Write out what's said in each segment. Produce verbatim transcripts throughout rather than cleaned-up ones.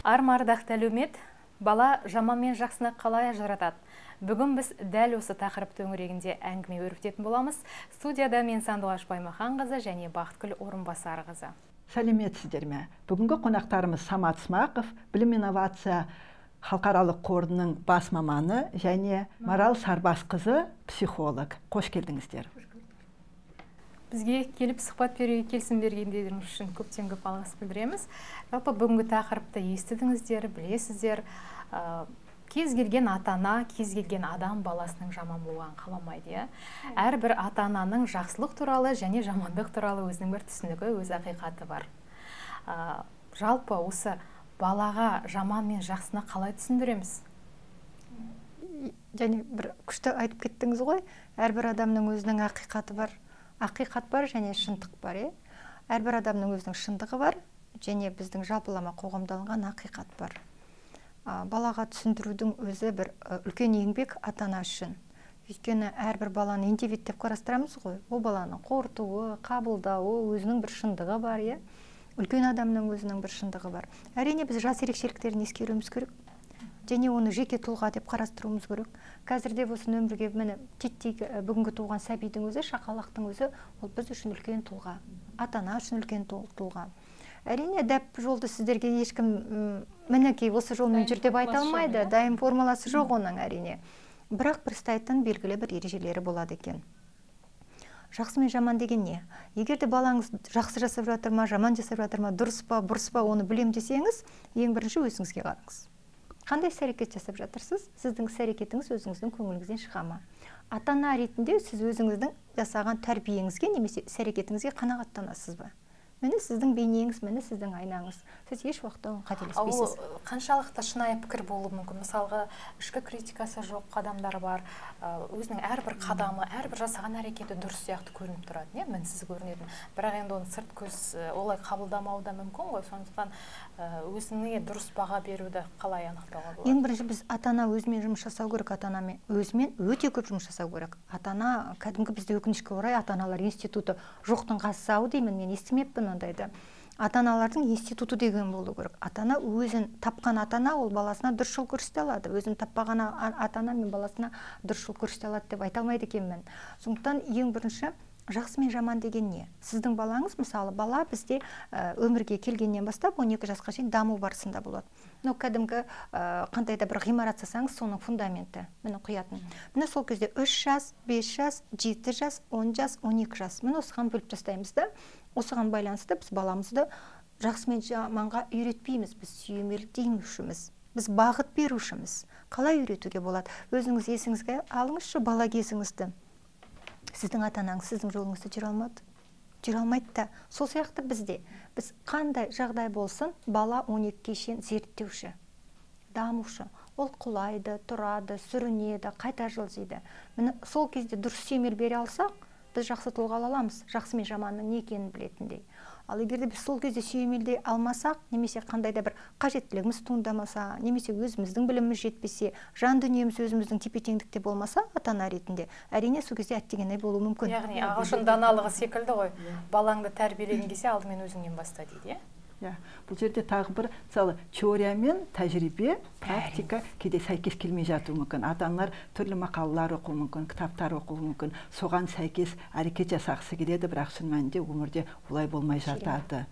Армардақты әлеумет, бала жаман мен жақсыны қалай ажыратады? Бүгін біз дәл осы тақырып төңірегінде әңгіме өрбітетін боламыз. Студияда мен Сандуғаш Баймаханқызы және Бақытгүл Орынбасарқызы. Сәлеметсіздер ме? Бүгінгі қонақтарымыз Самат Смақов, білім инновация халықаралық қорының бас маманы және Марал Сарбасқызы, психолог. Қош келдіңіздер. Бізге келіп сұхбат беруге келісім бергендеріңіз үшін көптен көп алғыс білдіреміз. Жалпы бүгінгі тақырыпты естідіңіздер, білесіздер. Кез келген ата-ана, кез келген адам баласының жаман болғанын қаламайды. Әрбір ата-ананың жақсылық туралы және жамандық туралы өзінің бір түсінігі, өз ақиқаты бар. Жалпы осы балаға жаман мен жақсыны қалай түсіндіреміз? Және бір күшті айтып кеттіңіз ғой, әрбір адамның өзінің ақиқаты бар. Ақиқат бар және шындық бар. Әрбір адамның өзінің шындығы бар және біздің жалпылама қоғамдалған ақиқат бар. Балаға түсіндірудің өзі бір үлкен еңбек ата-ана үшін. Өйткені әрбір баланы индивид деп қарастырамыз ғой. Ол баланың қорытуы, қабылдауы, өзінің бір шындығы бар. Үлкен адамның өзінің бір шындығы бар. Әрине біз жас ерекшеліктерін ескеруіміз керек. Және оны жеке тұлға деп қарастыруымыз керек. Қазірде осы өмірге міне титтей бүгінгі туған сәбидің өзі, шақалақтың өзі, ол біз үшін үлкен тұлға. Ата-ана үшін үлкен тұлға. Әрине дәп жолды сіздерге ешкім мінекей осы жолмен жүр деп айта алмайды. Дайын формуласы жоқ оның әрине. Бірақ бір стайтын белгілі бір ережелері болады екен. Жақсы мен жаман деген не? Егер де балаңыз жақсы жасап жатыр ма, жаман жасап жатыр ма, дұрыс па, бұрыс па, оны білем десеңіз, ең бірінші өзіңізге қараңыз. Қандай іс-әрекет жасап жатырсыз? Сіздің іс-әрекетіңіз өзіңіздің көңіліңізден шыға ма? Ата-ана ретінде сіз өзіңіздің жасаған тәрбиеңізге немесе іс-әрекетіңізге қанағаттанасыз ба? Міне сіздің бейнеңіз, міне сіздің айнаңыз. Сіз еш уақытта қателеспейсіз. Ол қаншалықты шынайы пікір болуы мүмкін? Мысалға, ішкі критикасы жоқ адамдар бар. Өзінің әрбір қадамы, әрбір жасаған әрекеті дұрыс сияқты көрініп тұрады, мінсіз көрінетін. Бірақ енді оны сырт көз олай қабылдамауы да мүмкін ғой. Сондықтан өзіне дұрыс баға беруді қалай анықтауға болады? Ең бірінші біз ата-ана өзімен жұмыс жасау керек, ата-анамен өзімен өте көп жұмыс жасау керек. Ата-ана, кәдімгі бізде өкінішке орай ата-аналар институты жоқтың қасы-ау деймін, мен естімеппін ондайды. Ата-аналардың институты деген болу керек. Ата-ана өзін тапқан ата-ана ол баласына дұрыс жол көрсете алады. Өзін таппаған ата-ана мен баласына дұрыс жол көрсете алады деп айта алмайды екенмін. Сондықтан ең бірінші жақсы мен жаман деген не? Сіздің балаңыз, мысалы, бала бізде өмірге келгеннен бастап он екі жасқа шейін даму барысында болады. Но кәдімгі қандай да бір ғимарат жасаңыз, соның фундаменті міне құятын. Міне сол кезде үш жас, бес жас, жеті жас, он жас, он екі жас. Міне осыған бөліп тастаймыз да, осыған байланысты біз баламызды жақсы мен жаманға үйретпейміз, біз сүйемелдейміз, біз бағыт берушіміз. Қалай үйретуге болады? Өзіңіз есіңізге алыңызшы бала кезіңізді. Сіздің ата-анаңыз сіздің жолыңызды жүре алмады. Жүре алмайды да. Сол сияқты бізде. Біз қандай жағдай болсын, бала он екіге шейін зерттеуші, дамушы. Ол құлайды, тұрады, сүрінеді, қайта жылжиды. Міне сол кезде дұрыс сүйемел бере алсақ, біз жақсы тұлға ала аламыз, жақсы мен жаманның не екенін білетіндей. Ал егер де біз сол кезде сүйемелдей алмасақ, немесе қандай да бір қажеттілігіміз туындамаса, немесе өзіміздің біліміміз жетпесе, жан дүниеміз өзіміздің тепе-теңдікте болмаса, ата-ана ретінде, әрине сол кезде әттегендай болуы мүмкін. Яғни ағылшын даналығы секілді ғой, балаңды тәрбиелеген кезде алдымен өзіңнен баста дейді. Бұл жерде тағы бір, мысалы, теория мен тәжірибе, практика кейде сәйкес келмей жатуы мүмкін. Ата-аналар түрлі мақалалар оқуы мүмкін, кітаптар оқуы мүмкін, соған сәйкес әрекет жасағысы келеді, бірақ шын мәнінде өмірде олай болмай жатады.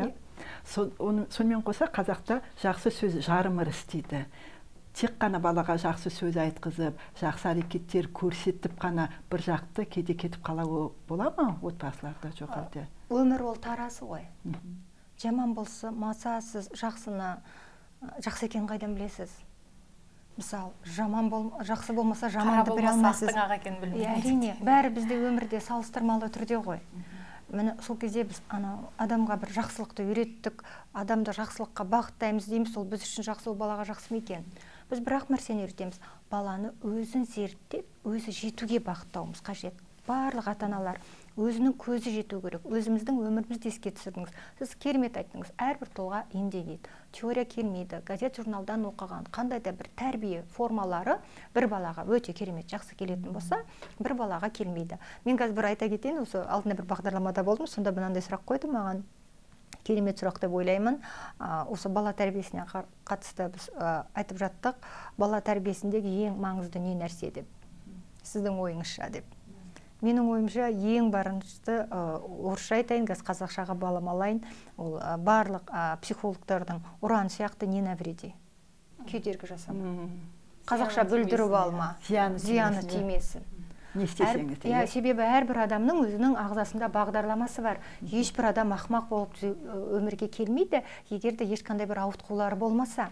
Сонымен қоса қазақта жақсы сөз жарым ырыс дейді. Тек қана балаға жақсы сөз айтқызып, жақсы әрекеттер көрсетіп қана бір жақты кейде кетіп қалауы бола ма отбасыларда, жоқ әлде? Өмір ол тарасы ғой. Жаман болса, маса сіз жақсыны, жақсы екен қайдан білесіз? Мысалы, жақсы болмаса, жаманды біле алмайсыз. Қара болмаса, ақтың аға екенін білмейсіз. Әрине, бәрі бізде өмірде салыстырмалы түрде ғой. Міне сол кезде біз адамға бір жақсылықты үйреттік, адамды жақсылыққа бағыттаймыз дейміз, ол біз үшін жақсы, ол балаға жақсы ма екен? Біз бір-ақ нәрсені үйретеміз, баланы өзін зерттеп, өзі жетуге бағыттауымыз қажет. Барлық ата-аналар өзінің көзі жету керек. Өзіміздің өмірімізді еске түсірдіңіз. Сіз керемет айттыңыз. Әрбір тұлға емдейді. Теория келмейді. Газет журналдан оқыған қандай да бір тәрбие формалары бір балаға өте керемет жақсы келетін болса, бір балаға келмейді. Мен қазір бір айта кетейін, осы алдында бір бағдарламада болдым, сонда мынандай сұрақ қойды маған. керемет сұрақ деп ойлаймын. Осы бала тәрбиесіне қатысты біз айтып жаттық. Бала тәрбиесіндегі ең маңызды не нәрсе деп? Сіздің ойыңызша деп. Менің ойымша ең барыншысы, орысша айтайын, қазақшаға баламалайын, ол барлық психологтардың ұран сияқты не навреди. Кедергі жасама. Қазақша бүлдіріп алма, зияны тимесін. Не істесеңіз де. Себебі әрбір адамның өзінің ағзасында бағдарламасы бар. Ешбір адам ақмақ болып өмірге келмейді, егер де ешқандай бір ауытқулары болмаса.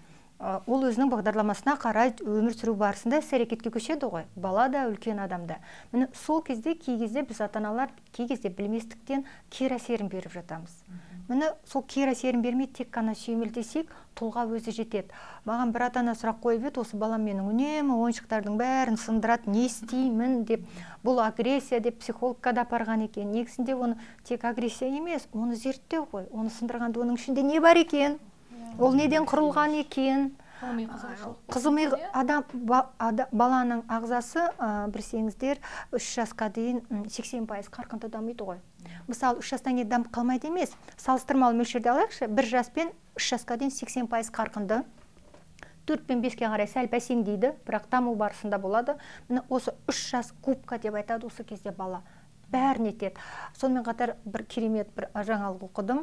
Ол өзінің бағдарламасына қарай өмір сүру барысында іс-әрекетке көшеді ғой, бала да, үлкен адамда. Міне сол кезде кей кезде біз ата-аналар кей кезде білместіктен кері әсерін беріп жатамыз. Міне сол кері әсерін бермей тек қана сүйемелдесек, тұлға өзі жетеді. Маған бір ата-ана сұрақ қойып еді, осы балам менің үнемі ойыншықтардың бәрін сындырады, не істеймін деп, бұл агрессия деп психологқа да апарған екен. Негізінде оны тек агрессия емес, оны зерттеу ғой. Оны сындырғанда оның ішінде не бар екен? Ол неден құрылған екен? Қызылми адам баланың ағзасы, білсеңіздер, үш жасқа дейін сексен пайыз қарқынды дамиды ғой. Мысалы, үш жастан кейін дамып қалмайды емес. Салыстырмалы мөлшерде алайықшы, бір жас пен үш жасқа дейін сексен пайыз қарқынды. төрт пен беске қарай сәл бәсеңдейді, бірақ даму барысында болады. Міне осы үш жас губка деп айтады, осы кезде бала бәрін етеді. Сонымен қатар бір керемет бір жаңалық оқыдым.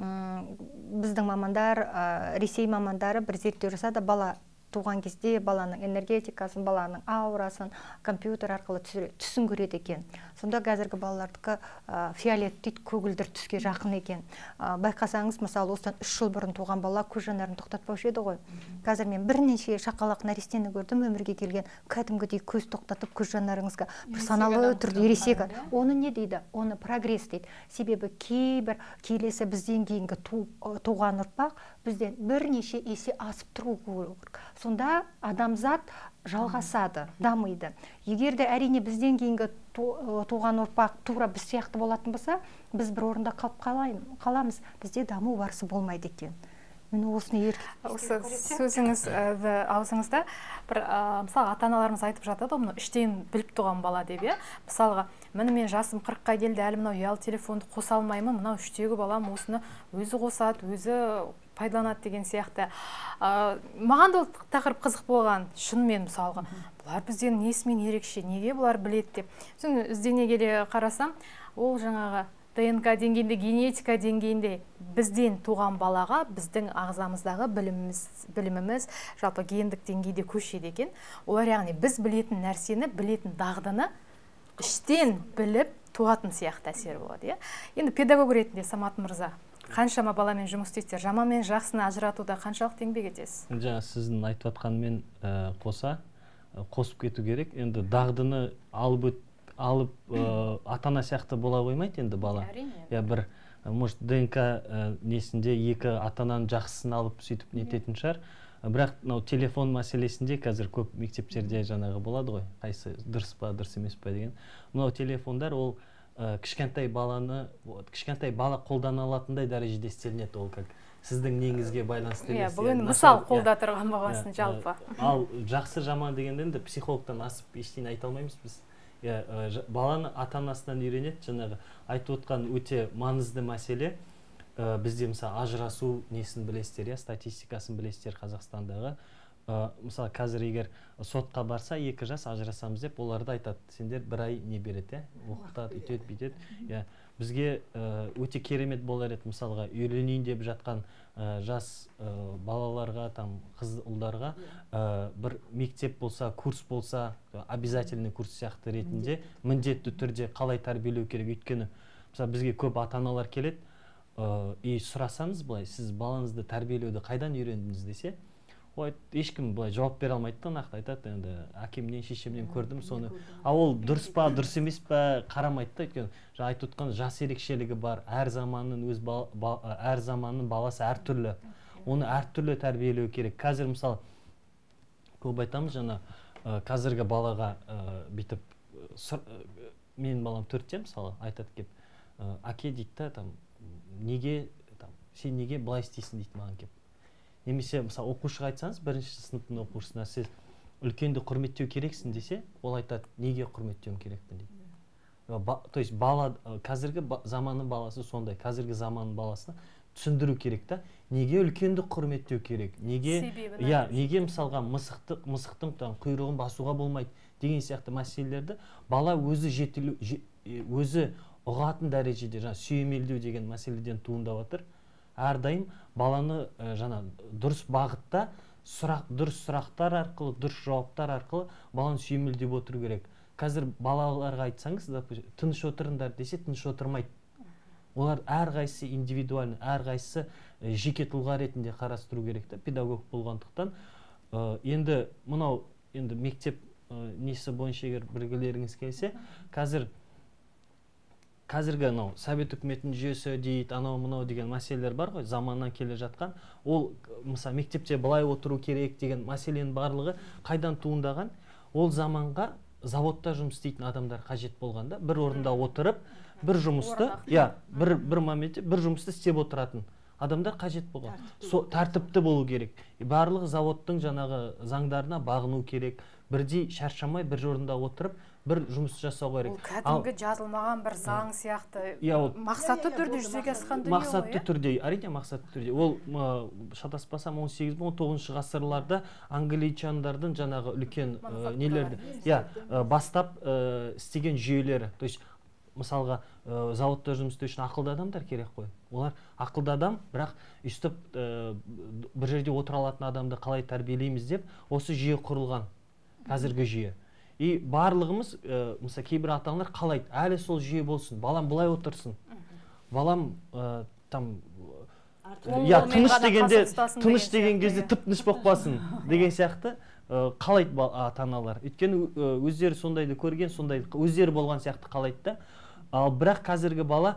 Біздің мамандар, Ресей мамандары бір зерттеу жасады, бала туған кезде баланың энергетикасын, баланың аурасын компьютер арқылы түсін көреді екен. Сонда қазіргі балалардікі фиолет дейді, көгілдір түске жақын екен. Байқасаңыз, мысалы, осыдан үш жыл бұрын туған бала көз жанарын тоқтатпаушы еді ғой. Қазір мен бірнеше шақалақ нәрестені көрдім, өмірге келген, кәдімгідей көз тоқтатып, көз жанарыңызға бір саналы түрде ересек. Оны не дейді? Оны прогресс дейді. Себебі кейбір келесі бізден кейінгі туған ұрпақ бізден бірнеше есе асып тұру керек. Сонда адамзат жалғасады, дамиды. Егер де әрине бізден кейінгі туған ұрпақ тура біз сияқты болатын болса, біз бір орында қалып қаламыз. Бізде даму барысы болмайды екен. Мен осыны еркек. Осы сөзіңіз аузыңызда бір мысалы ата-аналарымыз айтып жатады, оны іштен біліп туған бала деп, иә. Мысалға, міне мен жасым қырыққа келді, әлі мынау ұялы телефонды қоса алмаймын, мынау үштегі балам осыны өзі қосады, өзі пайдаланады деген сияқты. Маған да тақырып қызық болған. Шынымен мысалға, бұлар бізден несімен ерекше, неге бұлар біледі деп. Соң іздене келе қарасам, ол жаңағы ДНК деңгейінде, генетика деңгейінде бізден туған балаға біздің ағзамыздағы біліміміз, біліміміз жалпы гендік деңгейде көшеді екен. Олар яғни біз білетін нәрсені, білетін дағдыны іштен біліп туатын сияқты әсер болады. Енді педагог ретінде Самат мырза, қаншама баламен жұмыс істейсіздер, жаман мен жақсыны ажыратуда қаншалықты еңбек етесіз? Жаңа сіздің айтып жатқанмен қоса қосып кету керек. Енді дағдыны алып өт алып ата-ана сияқты бола қоймайды енді бала. Я бір может ДНК несінде екі ата-ананың жақсысын алып сөйтіп нететін шығар. Бірақ мынау телефон мәселесінде қазір көп мектептерде жаңағы болады ғой, қайсы дұрыс па, дұрыс емес па деген. Мынау телефондар ол кішкентай баланы, кішкентай бала қолдана алатындай дәрежеде істелінеді, ол как сіздің неңізге байланысты емес. Бұл енді мысал қолда тұрған бағасын жалпы. Ал жақсы жаман дегенде енді психологтан асып ештеңе айта алмаймыз біз. Баланы ата-анасынан үйренеді, жаңағы айтып отқан өте маңызды мәселе. Бізде мысалы ажырасу несін білесіздер, статистикасын білесіздер Қазақстандағы. Мысалы қазір егер сотқа барса екі жас ажырасамыз деп, оларды айтады, сендер бір ай не береді, оқытады, үйтеді, бүйтеді. Бізге өте керемет болар еді, мысалға үйленейін деп жатқан жас балаларға, қыз ұлдарға бір мектеп болса, курс болса, обязательный курс сияқты ретінде міндетті түрде қалай тәрбиелеу керек. Өйткені мысалы бізге көп ата-аналар келеді, и сұрасаңыз былай, сіз балаңызды тәрбиелеуді қайдан үйрендіңіз десе, ешкім былай жауап бере алмайды, нақты айтады, енді әкемнен, шешемнен көрдім соны. А ол дұрыс па, дұрыс емес па қарамайды. Өйткені жаңа айтып отқан жас ерекшелігі бар. Әр заманның өз әр заманның баласы әртүрлі. Оны әртүрлі тәрбиелеу керек. Қазір мысалы көп айтамыз, жаңа қазіргі балаға бүйтіп менің балам төртте мысалы айтады кеп, әке дейді, там неге, сен неге былай істейсің дейді маған кеп. Немесе мысалы оқушыға айтсаңыз, бірінші сыныптың оқушысына сіз үлкенді құрметтеу керексің десе, ол айтады, неге құрметтеуім керекпін дейді. то есть бала қазіргі заманның баласы сондай, қазіргі заманның баласына түсіндіру керек та, неге үлкенді құрметтеу керек, неге я неге мысалға мысықты мысықтың құйрығын басуға болмайды деген сияқты мәселелерді бала өзі жетілу өзі ұғатын дәрежеде жаңа сүйемелдеу деген мәселеден туындап жатыр. Әрдайым баланы жаңа дұрыс бағытта сұрақ дұрыс сұрақтар арқылы, дұрыс жауаптар арқылы баланы сүйемелдеп отыру керек. Қазір балаларға айтсаңыз, тыныш отырыңдар десе, тыныш отырмайды. Олар әрқайсысы индивидуальны, әрқайсысы жеке тұлға ретінде қарастыру керек та, педагог болғандықтан. Енді мынау енді мектеп несі бойынша егер білгілеріңіз келсе, қазір қазіргі анау совет үкіметінің жүйесі дейді, анау мынау деген мәселелер бар ғой, заманнан келе жатқан. Ол мысалы мектепте былай отыру керек деген мәселенің барлығы қайдан туындаған? Ол заманға заводта жұмыс істейтін адамдар қажет болғанда, бір орында отырып, бір жұмысты, я, бір бір моментте бір жұмысты істеп отыратын адамдар қажет болған. Со тәртіпті болу керек. Барлығы заводтың жаңағы заңдарына бағыну керек. Бірдей шаршамай бір орында отырып, бір жұмыс жасау керек. Ол кәдімгі жазылмаған бір заң сияқты. Мақсатты түрде жүзеге асқан дүние ғой. Мақсатты түрде, әрине мақсатты түрде. Ол шатаспасам он сегіз он тоғызыншы ғасырларда англичандардың жаңағы үлкен нелерді, я, бастап істеген жүйелері. То есть мысалға заводта жұмыс істеу үшін ақылды адамдар керек қой. Олар ақылды адам, бірақ үстіп бір жерде отыра алатын адамды қалай тәрбиелейміз деп осы жүйе құрылған. Қазіргі жүйе. И барлығымыз, мысалы кейбір ата-аналар қалайды, әлі сол жүйе болсын, балам былай отырсын. Балам там я тыныш дегенде, тыныш деген кезде тып-тыныш боқпасын деген сияқты қалайды ата-аналар. Өйткені өздері сондайды көрген, сондайды өздері болған сияқты қалайды да. Ал бірақ қазіргі бала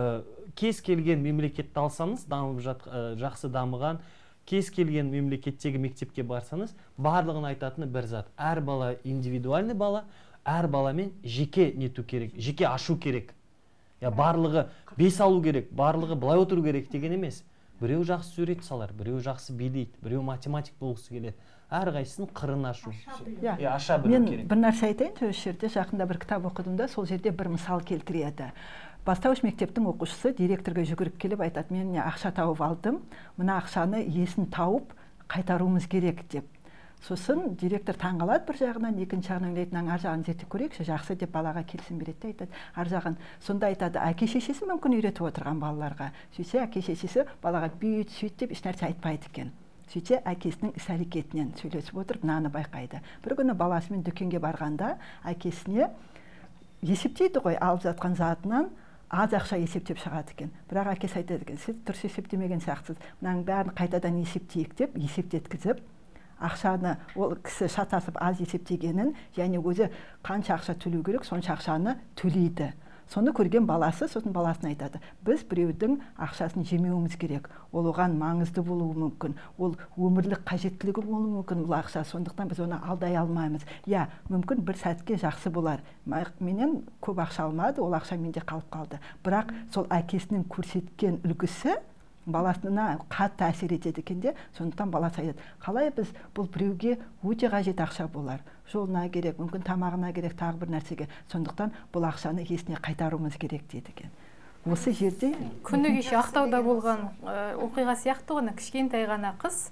кез келген мемлекетті алсаңыз, дамып жақсы дамыған, кез келген мемлекеттегі мектепке барсаңыз, барлығын айтатыны бір зат. Әр бала индивидуальный бала, әр баламен жеке нету керек, жеке ашу керек. Я барлығы бес алу керек, барлығы былай отыру керек деген емес. Біреу жақсы сурет салар, біреу жақсы билейді, біреу математик болғысы келеді. Әрқайсысын қырын ашу. Я аша білу керек. Мен бір нәрсе айтайын, осы жерде жақында бір кітап оқыдым да, сол жерде бір мысал келтіреді. Бастауыш мектептің оқушысы директорға жүгіріп келіп айтады, мен ақша тауып алдым, мына ақшаны иесін тауып қайтаруымыз керек деп. Сосын директор таңғалады бір жағынан, екінші жағынан ойлайды, ар жағын зерттеп көрейікші, жақсы деп балаға келісім береді, айтады. Ар жағын сонда айтады, әке шешесі мүмкін үйретіп отырған балаларға. Сөйтсе әке шешесі балаға бүйт сөйт деп ешнәрсе айтпайды екен. Сөйтсе әкесінің іс-әрекетінен сөйлесіп отырып, мынаны байқайды. Бір күні баласымен дүкенге барғанда әкесіне есептейді ғой, алып жатқан затынан аз ақша есептеп шығады екен. Бірақ әкесі айтады екен, сіз дұрыс есептемеген сияқтысыз. Мынаның бәрін қайтадан есептейік деп есептеткізіп, ақшаны ол кісі шатасып аз есептегенін, және өзі қанша ақша төлеу керек, сонша ақшаны төлейді. Соны көрген баласы, сосын баласына айтады, біз біреудің ақшасын жемеуіміз керек. Ол оған маңызды болуы мүмкін. Ол өмірлік қажеттілігі болуы мүмкін бұл ақша. Сондықтан біз оны алдай алмаймыз. Я, мүмкін бір сәтке жақсы болар. Менен көп ақша алмады, ол ақша менде қалып қалды. Бірақ сол әкесінің көрсеткен үлгісі баласына қатты әсер етеді екен де, сондықтан баласы айтады, қалай біз бұл біреуге өте қажет ақша болар, жолына керек, мүмкін тамағына керек, тағы бір нәрсеге, сондықтан бұл ақшаны иесіне қайтаруымыз керек дейді екен. Осы жерде күні кеше Ақтауда болған оқиға сияқты ғой, кішкентай ғана қыз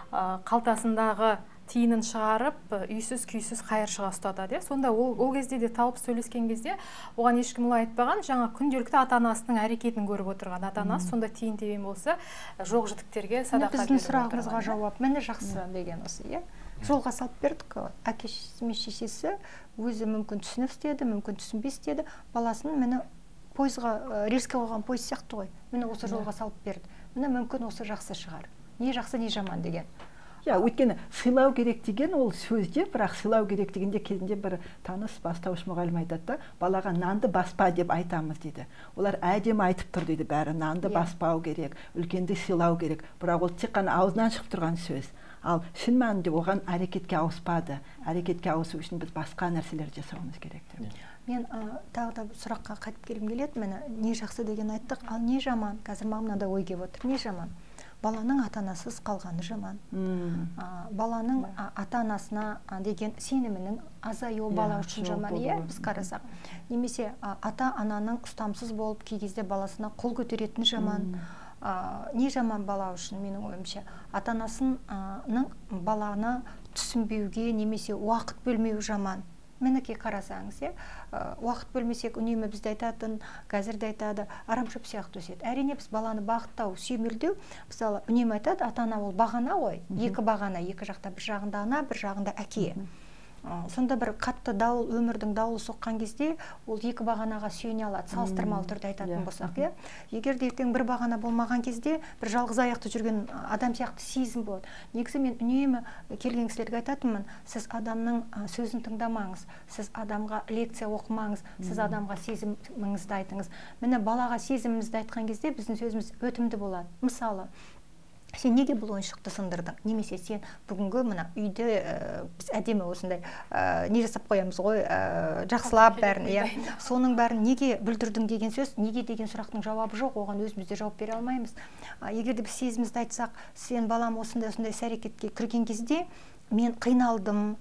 қалтасындағы тиынын шығарып, үйсіз күйсіз қайыршыға ұстады. Сонда ол, ол кезде де талып сөйлескен кезде оған ешкім олай айтпаған, жаңа күнделікті ата-анасының әрекетін көріп отырған ата-анасы сонда тиын тебен болса, жоқ жітіктерге садақа беріп отырған. Біздің сұрағымызға жауап, мені жақсы деген осы, иә? Жолға салып бердік, әкесі мен шешесі өзі мүмкін түсініп істеді, мүмкін түсінбей істеді, баласын мені пойызға, рельске қойған пойыз сияқты ғой, мені осы жолға салып берді. Мені мүмкін осы жақсы шығар. Не жақсы, не жаман деген. Я, өйткені сыйлау керек деген ол сөзде, бірақ сыйлау керек дегенде кезінде бір таныс бастауыш мұғалім айтады да, балаға нанды баспа деп айтамыз дейді. Олар әдемі айтып тұр дейді бәрі, нанды баспау керек, үлкенді сыйлау керек. Бірақ ол тек қана аузынан шығып тұрған сөз. Ал шын мәнінде оған әрекетке ауыспады. Әрекетке ауысу үшін біз басқа нәрселер жасауымыз керек деп. Мен тағы да сұраққа қайтып келгім келеді. Мені не жақсы деген айттық, ал не жаман? Қазір маған мынандай ой келіп отыр. Не жаман? баланың ата-анасыз қалғаны жаман. Баланың ата-анасына деген сенімінің азаюы бала үшін жаман, иә, біз қарасақ. Немесе ата-ананың ұстамсыз болып кей кезде баласына қол көтеретін жаман. Не жаман бала үшін, менің ойымша? Ата-анасының баланы түсінбеуге немесе уақыт бөлмеу жаман. Мінекей қарасаңыз, уақыт бөлмесек, үнемі бізді айтатын, қазірде айтады, арамшөп сияқты өседі. Әрине біз баланы бағыттау, сүймелдеу, мысалы, үнемі айтады, ата-ана ол бағана ғой, екі бағана, екі жақта, бір жағында ана, бір жағында әке. Сонда бір қатты дауыл, өмірдің дауылы соққан кезде, ол екі бағанаға сүйене алады, салыстырмалы түрде айтатын болсақ, иә. Егер де ертең бір бағана болмаған кезде, бір жалғыз аяқты жүрген адам сияқты сезім болады. Негізі мен үнемі келген кісілерге айтатынмын, сіз адамның сөзін тыңдамаңыз, сіз адамға лекция оқымаңыз, сіз адамға сезіміңізді айтыңыз. Міне балаға сезімімізді айтқан кезде біздің сөзіміз өтімді болады. Мысалы, сен неге бұл ойыншықты сындырдың? Немесе сен бүгінгі мына үйде біз әдемі осындай не жасап қоямыз ғой, жақсылап бәрін, иә. Соның бәрін неге бүлдірдің деген сөз, неге деген сұрақтың жауабы жоқ, оған өзімізде жауап бере алмаймыз. Егер де біз сезімімізді айтсақ, сен балам осындай осындай іс-әрекетке кірген кезде мен қиналдым,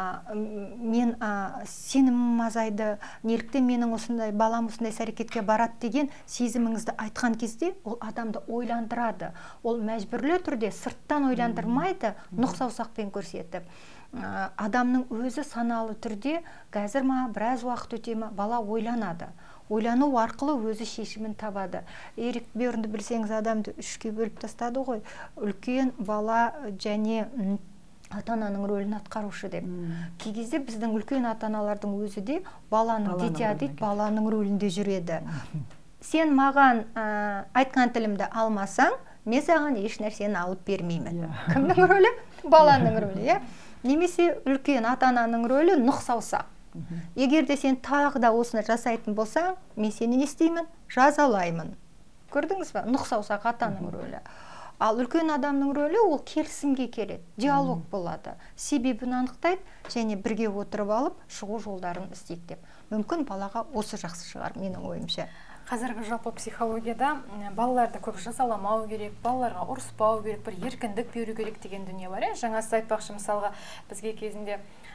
мен сенімім азайды, неліктен менің осындай балам осындай іс-әрекетке барады деген сезіміңізді айтқан кезде ол адамды ойландырады. Ол мәжбүрлі түрде сырттан ойландырмайды, нұқ саусақпен көрсетіп. Адамның өзі саналы түрде қазір ма, біраз уақыт өте ма, бала ойланады. Ойлану арқылы өзі шешімін табады. Эрик Бернді білсеңіз, адамды үшке бөліп тастады ғой. Үлкен бала және ата-ананың рөлін атқарушы деп. Кей кезде біздің үлкен ата-аналардың өзі де баланың дитя дейді, баланың рөлінде жүреді. Сен маған айтқан тілімді алмасаң, мен саған еш нәрсені алып бермеймін. Кімнің рөлі? Баланың рөлі, иә. Немесе үлкен ата-ананың рөлі нұқ саусақ. Егер де сен тағы да осыны жасайтын болсаң, мен сені не істеймін? Жазалаймын. Көрдіңіз ба? Нұқ саусақ атаның рөлі. Ал үлкен адамның рөлі ол келісімге келеді, диалог болады. Себебін анықтайды және бірге отырып алып, шығу жолдарын іздейді деп. Мүмкін балаға осы жақсы шығар, менің ойымша. Қазіргі жалпы психологияда балаларды көп жазаламау керек, балаларға ұрыспау керек, бір еркіндік беру керек деген дүние бар. Жаңа сіз айтпақшы, мысалға бізге кезінде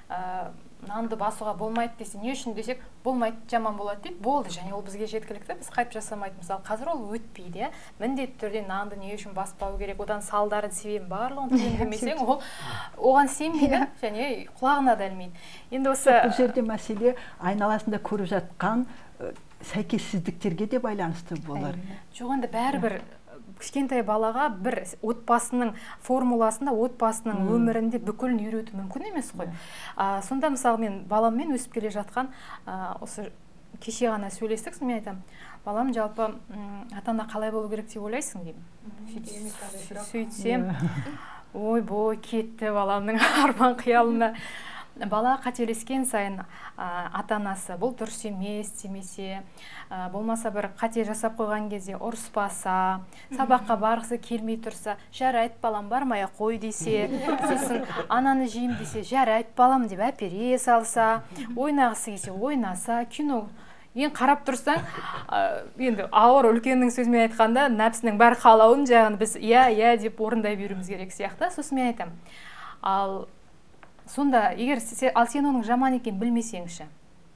нанды басуға болмайды десе, не үшін десек, болмайды, жаман болады дейді. Болды, және ол бізге жеткілікті, біз қайтып жасамайды. Мысалы, қазір ол өтпейді, міндетті түрде нанды не үшін баспау керек, одан салдары себебін барлығын түсіндірмесең, ол оған сенбейді және құлағына да ілмейді. Енді осы бұл жерде мәселе айналасында көріп жатқан сәйкессіздіктерге де байланысты болар. Жоқ, енді бәрібір кішкентай балаға бір отбасының формуласында, отбасының өмірінде бүкілін үйрету мүмкін емес қой. Сонда мысалы мен баламмен өсіп келе жатқан, осы кеше ғана сөйлестік, мен айтам, балам жалпы ата-ана қалай болу керек деп ойлайсың деймін. Сөйтсем, ой бой, кетті баламның арман қиялына. Бала қателескен сайын ата-анасы бұл дұрыс емес демесе, болмаса бір қате жасап қойған кезде ұрыспаса, сабаққа барғысы келмей тұрса, жарайды балам бармай қой десе, сосын ананы жеймін десе, жарайды балам деп әпере салса, ойнағысы келсе ойнаса, кино ең қарап тұрсаң, енді ауыр үлкеннің сөзімен айтқанда, нәпсінің бар қалауын жағын біз иә, иә деп орындай беруіміз керек сияқты. Сосын мен айтам, ал сонда, егер ал сен оның жаман екен білмесеңші,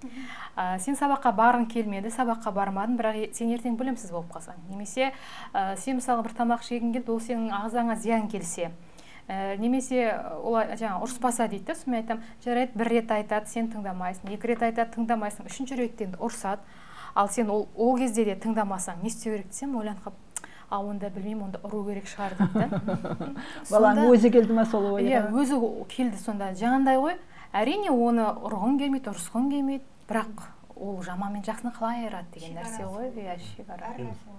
сен сабаққа барғың келмеді, сабаққа бармадың, бірақ сен ертең білімсіз болып қалсаң. Немесе сен мысалы бір тамақ жегің келді, ол сенің ағзаңа зиян келсе, немесе жаңа ұрыспаса дейді, мен айтам, жарайды, бір рет айтады, сен тыңдамайсың, екі рет айтады, тыңдамайсың, үшінші реттен ұрсады, ал сен ол кезде де тыңдамасаң, не істеу керек десем, ойланып қалып, а онда білмеймін, онда ұру керек шығар дейді. Баланың өзі келді ме сол ойға? Иә, өзі келді сонда. Жаңандай ғой, әрине оны ұрғың келмейді, ұрысқың келмейді, бірақ ол жаман мен жақсыны қалай айырады деген нәрсе ғой. Иә, шекара.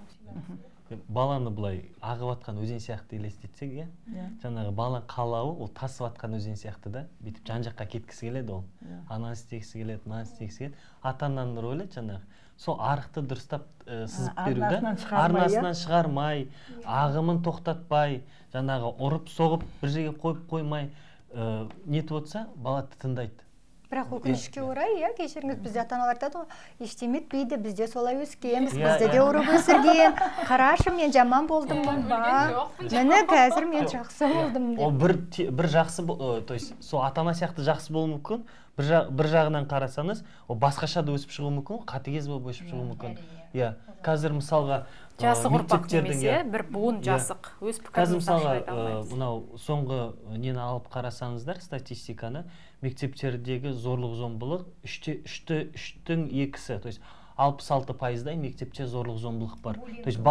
Баланы былай ағып атқан өзен сияқты елестетсек, иә. Жаңағы баланың қалауы ол тасып атқан өзен сияқты да, бүйтіп жан-жаққа кеткісі келеді ол. Ананы істегісі келеді, мынаны істегісі келеді. Ата-ананың рөлі жаңағы сол арықты дұрыстап сызып беру да, арнасынан шығармай, ағымын тоқтатпай, жаңағы ұрып соғып бір жерге қойып қоймай нетіп отырса, бала тыңдайды. Бірақ өкінішке орай, иә, кешіріңіз, бізде ата-аналар айтады ғой, ештеме етпейді, бізде солай өскенбіз, бізде де ұрып өсірген. Қарашы, мен жаман болдым ба? Міне қазір мен жақсы болдым деп. Ол бір бір жақсы, то есть сол ата-ана сияқты жақсы болуы мүмкін. Бір жағынан қарасаңыз, ол басқаша да өсіп шығуы мүмкін, қатыгез болып өсіп шығуы мүмкін. Иә, қазір мысалға жасық ұрпақ немесе бір буын жасық өз пікірін мысалға мынау соңғы нені алып қарасаңыздар, статистиканы, мектептердегі зорлық зомбылық үште үштің екісі, то есть алпыс алты пайыздай мектепте зорлық зомбылық бар. То есть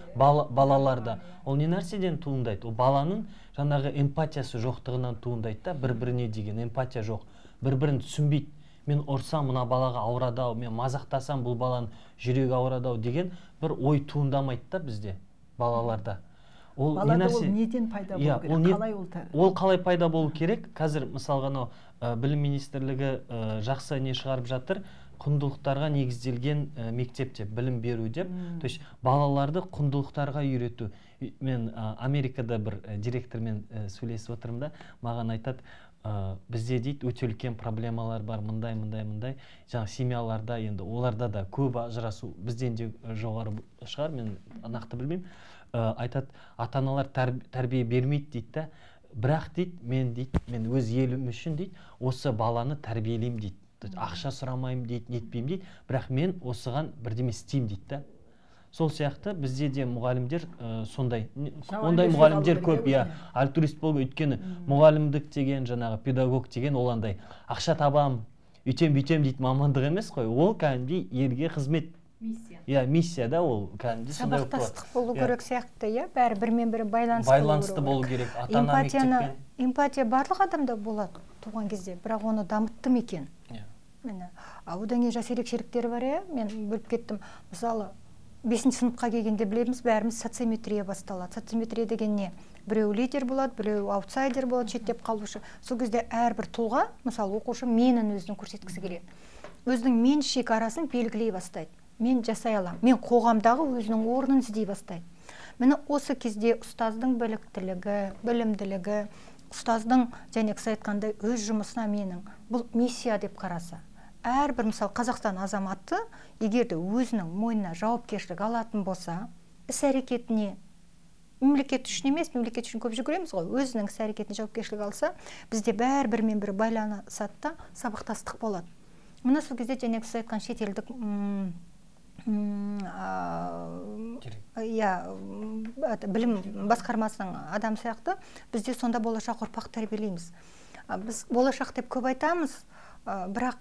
балаларда. Ол не нәрседен туындайды? Ол баланың жаңағы эмпатиясы жоқтығынан туындайды да, бір-біріне деген эмпатия жоқ. Бір-бірін түсінбейді. Мен ұрсам, мына балаға ауырады-ау, мен мазақтасам, бұл баланың жүрегі ауырады-ау деген бір ой туындамайды да бізде, балаларда. Балада ол неден пайда болу керек? Қалай ол? Ол қалай пайда болу керек? Қазір мысалға білім министрлігі жақсы не шығарып жатыр, құндылықтарға негізделген мектепте білім беру деп, то есть балаларды құндылықтарға үйрету. Мен Америкада бір директормен сөйлесіп отырмын да, маған айтады, бізде дейді өте үлкен проблемалар бар, мындай, мындай, мындай. Жаңа семьяларда енді оларда да көп ажырасу бізден де жоғары шығар, мен нақты білмеймін. Айтады, ата-аналар тәрбие бермейді дейді да, бірақ дейді, мен дейді, мен өз елім үшін дейді, осы баланы тәрбиелеймін дейді. Ақша сұрамайым дейді, нетпеймін дейді, бірақ мен осыған бірдеме істеймін дейді да. Сол сияқты бізде де мұғалімдер сондай, ондай мұғалімдер көп, иә, альтруист болу, өйткені мұғалімдік деген, жаңағы педагог деген ол андай ақша табам, үйтем бүйтем дейді мамандық емес қой, ол кәдімгідей елге қызмет. Миссия. Иә, миссия да ол кәдімгідей сондай болып болады. Сабақтастық болу керек сияқты, иә, бәрі бірімен бірі байланысты болу керек. Ата-ана мектеппен. Эмпатия барлық адамда болады туған кезде, бірақ оны дамытты ма екен? Міне, одан кейін жас ерекшеліктері бар, иә, мен біліп кеттім. Мысалы, бесінші сыныпқа келгенде білеміз, бәріміз социометрия басталады. Социометрия деген не? Біреу лидер болады, біреу аутсайдер болады, шеттеп қалушы. Сол кезде әрбір тұлға, мысалы, оқушы менің өзінің көрсеткісі келеді. Өзінің мен шекарасын белгілей бастайды. Мен жасай аламын. Мен қоғамдағы өзінің орнын іздей бастайды. Міне осы кезде ұстаздың біліктілігі, білімділігі, ұстаздың және кісі айтқандай өз жұмысына менің бұл миссия деп қараса. Әрбір мысалы Қазақстан азаматы егерде өзінің мойнына жауапкершілік алатын болса, іс әрекетіне мемлекет үшін емес, мемлекет үшін көп жүгіреміз ғой, өзінің іс әрекетіне жауапкершілік алса, бізде бәрі-бірімен бірі байланысады да, сабақтастық болады. Мына сол кезде және кісі айтқан шетелдік білім басқармасының адам сияқты бізде сонда болашақ ұрпақ тәрбиелейміз. Біз болашақ деп көп айтамыз, бірақ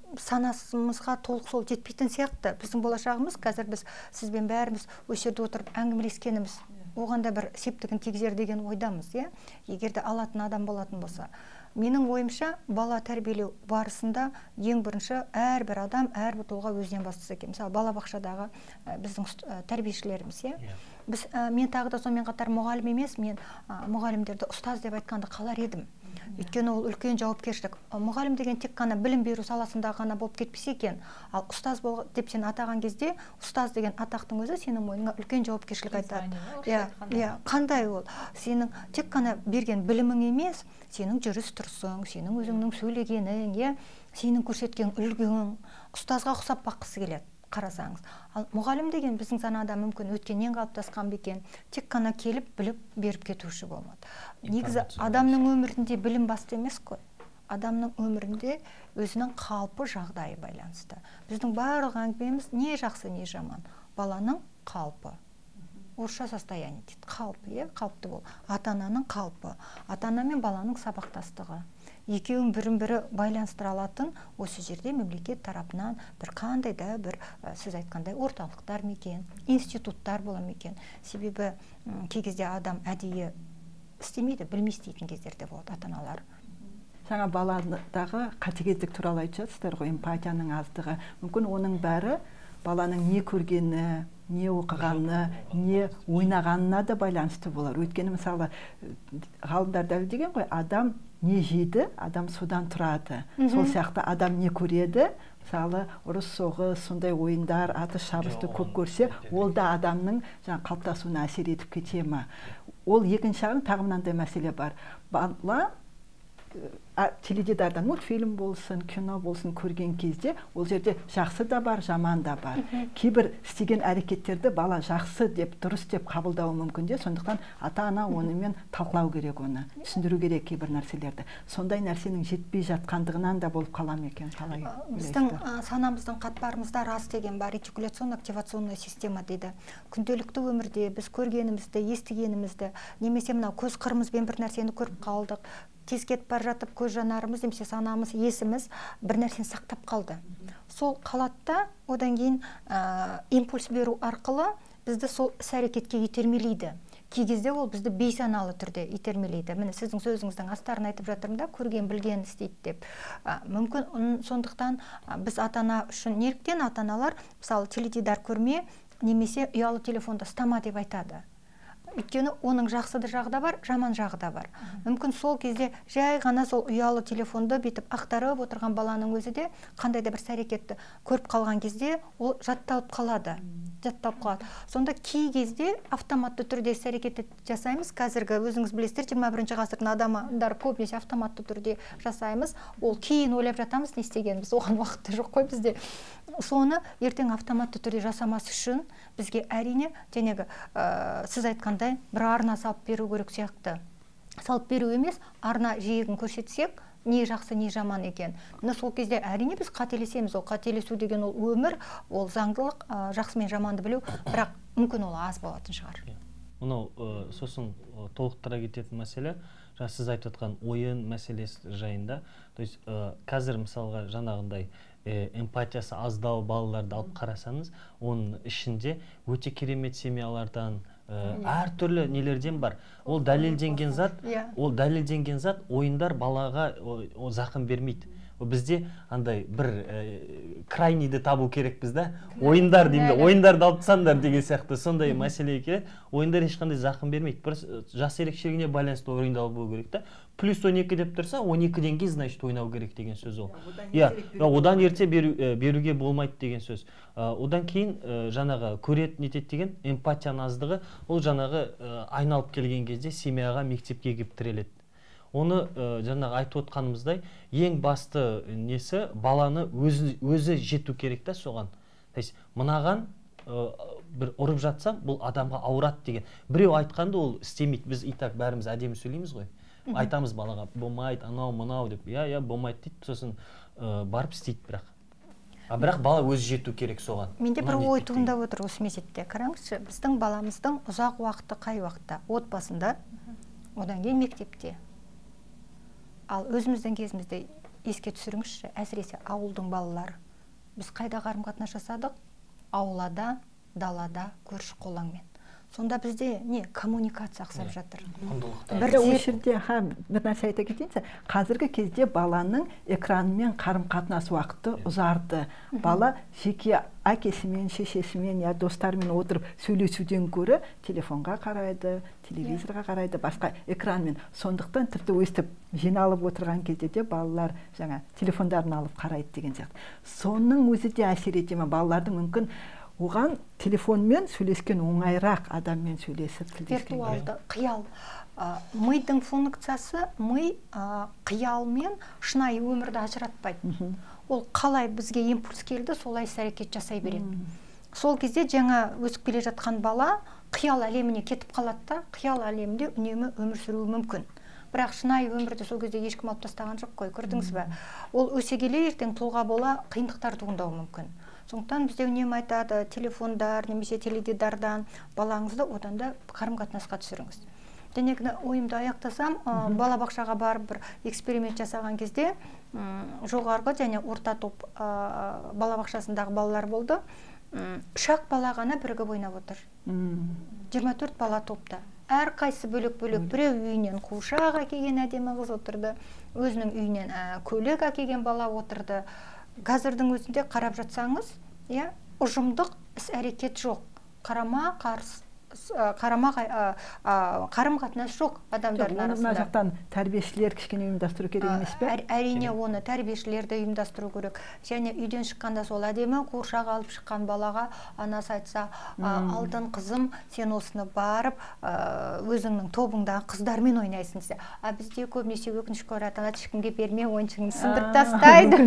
санасымызға толық сол жетпейтін сияқты. Біздің болашағымыз қазір біз сізбен бәріміз осы жерде отырып әңгімелескеніміз, оған да бір септігін тигізер деген ойдамыз, иә? Егерде алатын адам болатын болса. Менің ойымша, бала тәрбиелеу барысында ең бірінші әрбір адам, әрбір тұлға өзінен бастаса екен. Мысалы, балабақшадағы біздің тәрбиешілеріміз, иә? Біз мен тағы да сонымен қатар мұғалім емес, мен мұғалімдерді ұстаз деп айтқанды қалар едім. Өйткені ол үлкен жауапкершілік. Мұғалім деген тек қана білім беру саласында ғана болып кетпесе екен. Ал ұстаз деп сен атаған кезде, ұстаз деген атақтың өзі сенің мойныңа үлкен жауапкершілік айтады. Иә, қандай ол? Сенің тек қана берген білімің емес, сенің жүріс тұрсың, сенің өзіңнің сөйлегенің, сенің көрсеткен үлгің, ұстазға ұқсап баққысы келеді. Қарасаңыз. Ал мұғалім деген біздің санада мүмкін өткеннен қалыптасқан бекен, тек қана келіп біліп беріп кетуші болмады. Негізі адамның өмірінде білім басты емес қой. Адамның өмірінде өзінің қалпы жағдайы байланысты. Біздің барлық әңгімеміз не жақсы, не жаман. Баланың қалпы. Орысша состояние дейді. Қалпы, е, қалыпты бол. Ата-ананың қалпы. Ата-ана мен баланың сабақтастығы. Екеуін бірін-бірі байланыстыра алатын осы жерде мемлекет тарапынан бір қандай да бір сіз айтқандай орталықтар мекен, институттар бола мекен. Себебі кей кезде адам әдейі істемейді, білмей істейтін кездерде болады ата-аналар. Жаңа баладағы қатыгездік туралы айтып жатсыздар ғой, эмпатияның аздығы. Мүмкін оның бәрі баланың не көргені, не оқығаны, не ойнағанына да байланысты болар. Өйткені мысалы ғалымдар дәлелдеген ғой, адам не жейді, адам содан тұрады. Сол сияқты адам не көреді, мысалы ұрыс соғыс, сондай ойындар, атыс шабысты көп көрсе, ол да адамның жаңа қалыптасуына әсер етіп кете ме? Ол екінші жағын тағы мынандай мәселе бар. Бала теледидардан мультфильм болсын, кино болсын көрген кезде ол жерде жақсы да бар, жаман да бар. Кейбір істеген әрекеттерді бала жақсы деп, дұрыс деп қабылдауы мүмкін де, сондықтан ата-ана онымен талқылау керек, оны түсіндіру керек кейбір нәрселерді. Сондай нәрсенің жетпей жатқандығынан да болып қала ма екен, қалай? Біздің санамыздың қатпарымызда рас деген бар, ретикуляционно-активационная система дейді. Күнделікті өмірде біз көргенімізді, естігенімізді, немесе мынау көз қырымызбен бір нәрсені көріп қалдық, тез кетіп бара жатып көз жанарымыз, немесе санамыз, есіміз бір нәрсені сақтап қалды. Сол қалатта одан кейін импульс беру арқылы бізді сол іс-әрекетке итермелейді. Кей кезде ол бізді бейсаналы түрде итермелейді. Міне сіздің сөзіңіздің астарын айтып жатырмын да, көрген білген істейді деп. Мүмкін сондықтан біз ата-ана үшін, неліктен ата-аналар мысалы теледидар көрме немесе ұялы телефонды ұстама деп айтады. Өйткені оның жақсы да жағы да бар, жаман жағы да бар. Мүмкін сол кезде жай ғана сол ұялы телефонды бетіп ақтарып отырған баланың өзі де қандай да бір әрекетті көріп қалған кезде ол жатталып қалады. Жатталып қалады. Сонда кей кезде автоматты түрде әрекетті жасаймыз. Қазіргі өзіңіз білесіздер, жиырма бірінші ғасырдың адамдары көбінесе автоматты түрде жасаймыз. Ол кейін ойлап жатамыз не істегеніміз, оған уақытта жоқ қой бізде. Соны ертең автоматты түрде жасамас үшін бізге әрине жәнегі сіз айтқандай бір арна салып беру керек сияқты. Салып беру емес, арна жиегін көрсетсек, не жақсы, не жаман екен. Мына сол кезде әрине біз қателесеміз. Ол қателесу деген ол өмір, ол заңдылық, жақсы мен жаманды білу, бірақ мүмкін ол аз болатын шығар. Мынау сосын толықтыра кететін мәселе, жаңа сіз айтып отқан ойын мәселесі жайында. То есть қазір мысалға жаңағындай эмпатиясы аздау балаларды алып қарасаңыз, оның ішінде өте керемет семьялардан, әртүрлі нелерден бар. Ол дәлелденген зат, ол дәлелденген зат ойындар балаға зақым бермейді. Бізде андай бір крайнийді табу керекпіз да, ойындар деймді, ойындарды алып тастаңдар деген сияқты сондай мәселеге келеді. Ойындар ешқандай зақым бермейді. Бір жас ерекшелігіне байланысты орындалу болу керек та. Плюс он екі деп тұрса, он екіден кейін, значит, ойнау керек деген сөз ол. Иә, одан ерте беруге болмайды деген сөз. Одан кейін жаңағы көрет нетет деген эмпатияның аздығы, ол жаңағы айналып келген кезде семьяға, мектепке келіп тіреледі. Оны жаңағы айтып отқанымыздай, ең басты несі баланы өзі жету керек та соған. То есть мынаған бір ұрып жатсам, бұл адамға ауырады деген. Біреу айтқанды ол істемейді. Біз итак бәріміз әдемі сөйлейміз ғой. Айтамыз балаға, болмайды, анау, мынау деп. Я, я, болмайды дейді, сосын барып істейді бірақ. А бірақ бала өзі жету керек соған. Менде бір ой туындап отыр осы мезетте. Қараңызшы, біздің баламыздың ұзақ уақыты қай уақытта? Отбасында, одан кейін мектепте. Ал өзіміздің кезімізде еске түсіріңізші, әсіресе ауылдың балалары. Біз қайда қарым-қатынас жасадық? Аулада, далада, көрші қолаңмен. Сонда бізде не коммуникация ақсап жатыр. Бір жерде бір нәрсе айта кетейінші, қазіргі кезде баланың экранмен қарым-қатынас уақыты ұзарды. Бала жеке әкесімен, шешесімен, я достарымен отырып сөйлесуден көрі телефонға қарайды, телевизорға қарайды, басқа экранмен. Сондықтан тіпті өстіп жиналып отырған кезде де балалар жаңа телефондарын алып қарайды деген сияқты. Соның өзі де әсер ете ме, балалардың мүмкін оған телефонмен сөйлескен оңайырақ адаммен сөйлесіп тілдескен. Виртуалды, қиял. Мидың функциясы ми қиялмен шынайы өмірді ажыратпайды. Ол қалай бізге импульс келді, солай іс-әрекет жасай береді. Сол кезде жаңа өсіп келе жатқан бала қиял әлеміне кетіп қалады да, қиял әлемінде үнемі өмір сүруі мүмкін. Бірақ шынайы өмірді сол кезде ешкім алып тастаған жоқ қой, көрдіңіз бе? Ол өсе келе ертең тұлға бола қиындықтар туындауы мүмкін. Сондықтан бізде үнемі айтады, телефондар, немесе теледидардан балаңызды одан да қарым-қатынасқа түсіріңіз. Денегіні ойымды аяқтасам, балабақшаға барып бір эксперимент жасаған кезде жоғарғы және орта топ балабақшасындағы балалар болды. Үш-ақ бала ғана бірігіп ойнап отыр. жиырма төрт бала топта. Әр қайсы бөлек-бөлек, біреу үйінен қуыршақ әкелген әдемі қыз отырды, өзінің үйінен көйлек әкелген бала отырды. Қазірдің өзінде қарап жатсаңыз, ұжымдық іс-әрекет жоқ. Қарама қарсы қарама қарым қатынас жоқ адамдардың Оны мына арасында. жақтан тәрбиешілер кішкене ұйымдастыру керек емес пе? Әр- Әрине оны тәрбиешілерді ұйымдастыру керек. Және үйден шыққанда сол әдемі қуыршақ алып шыққан балаға анасы айтса, «А, алтын қызым, сен осыны барып а, өзіңнің тобыңдағы қыздармен ойнайсың» десе. А бізде көбінесе өкінішке орай ата-ана ешкімге берме, ойыншығын сындырып тастайды.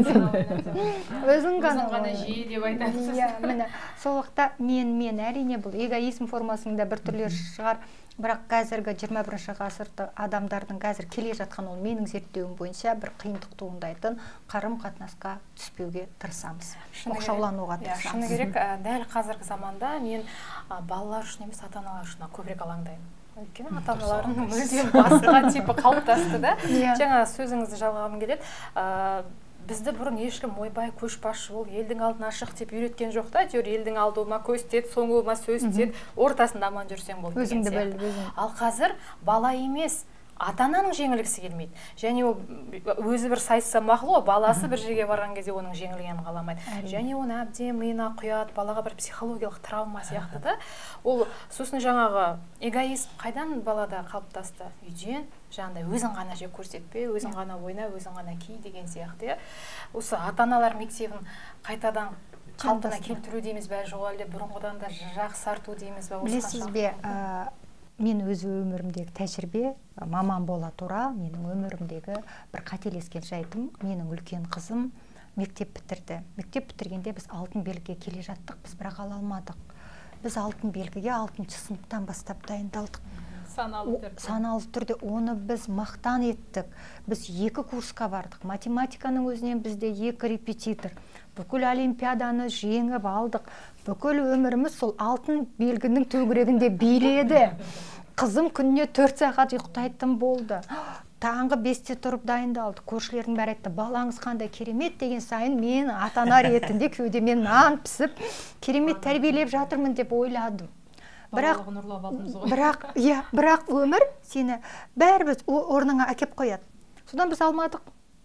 Өзің ғана ғана жиі деп айтасыз. Иә, міне сол уақытта мен мен әрине бұл эгоизм формасында бір түрлері шығар. Бірақ қазіргі жиырма бірінші ғасырда адамдардың қазір келе жатқан, ол менің зерттеуім бойынша бір қиындық туындайтын қарым қатынасқа түспеуге тырысамыз. Оқшаулануға Иә, шыны тырысамыз. керек, ә, дәл қазіргі заманда мен а, балалар үшін емес, ата-аналар үшін көбірек алаңдаймын. Өйткені ата-аналардың мүлдем басқа типі қалыптасты да. Иә. Жаңа сөзіңізді жалғағым келеді. А, бізді бұрын ешкім ойбай көшбасшы бол, елдің алдына шық деп үйреткен жоқ та. Әйтеуір елдің алдыма көз тиеді, соңыма сөз тиеді, ортасында аман жүрсең болды деген Өзіңді біл, сияқты. өзің. Ал қазір бала емес, ата-ананың жеңілгісі келмейді. Және ол өзі бір сайысса мақұл, баласы бір жерге барған кезде оның жеңілгенін қаламайды. Және оны әбден миына құяды, балаға бір психологиялық травма сияқты да. Ол сосын жаңағы эгоизм қайдан балада қалыптасты? Үйден, жаңағыдай өзің ғана жек көрсетпе, өзің ғана ойна, өзің ғана ки деген сияқты. Осы ата-аналар мектебін қайтадан қалпына келтіру дейміз бе, жоқ әлде бұрынғыдан да жақсарту дейміз бе? Білесіз бе, мен өз өмірімдегі тәжірибе, маман бола тұра, менің өмірімдегі бір қателескен жайтым, менің үлкен қызым мектеп бітірді. Мектеп бітіргенде біз алтын белгіге келе жаттық, біз бірақ ала алмадық. Біз алтын белгіге алтыншы сыныптан бастап дайындалдық. Саналы түрде. Саналы түрде оны біз мақтан еттік. Біз екі курсқа бардық. Математиканың өзінен бізде екі репетитор. Бүкіл олимпиаданы жеңіп алдық. Бүкіл өміріміз сол алтын белгінің төңірегінде биледі. Қызым күніне төрт сағат ұйықтайтын болды. Таңғы бесте тұрып дайындалды. Көршілердің бәрі айтты, балаңыз қандай керемет деген сайын мен ата-ана ретінде кеудемен нан пісіп, керемет тәрбиелеп жатырмын деп ойладым. Бірақ, бірақ, иә, бірақ өмір сені бәрібір орныңа әкеп қояды. Содан біз алмадық.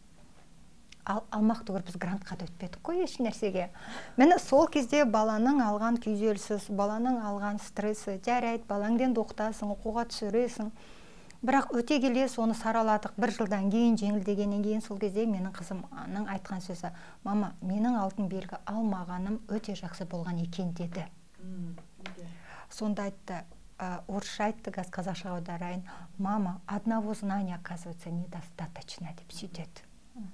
Ал, алмақ түгіл біз грантқа да өтпедік қой еш нәрсеге. Мені сол кезде баланың алған күйзелісі, баланың алған стресі, жарайды, балаңден доқтасың, оқуға түсіресің. Бірақ өте келе соны сараладық. Бір жылдан кейін, жеңілдегеннен кейін сол кезде менің қызымның айтқан сөзі, мама, менің алтын белгі алмағаным өте жақсы болған екен деді. Сонда айтты, орысша айтты, қазақшаға аударайын, мама, одного знания, оказывается, недостаточно деп сөйтеді.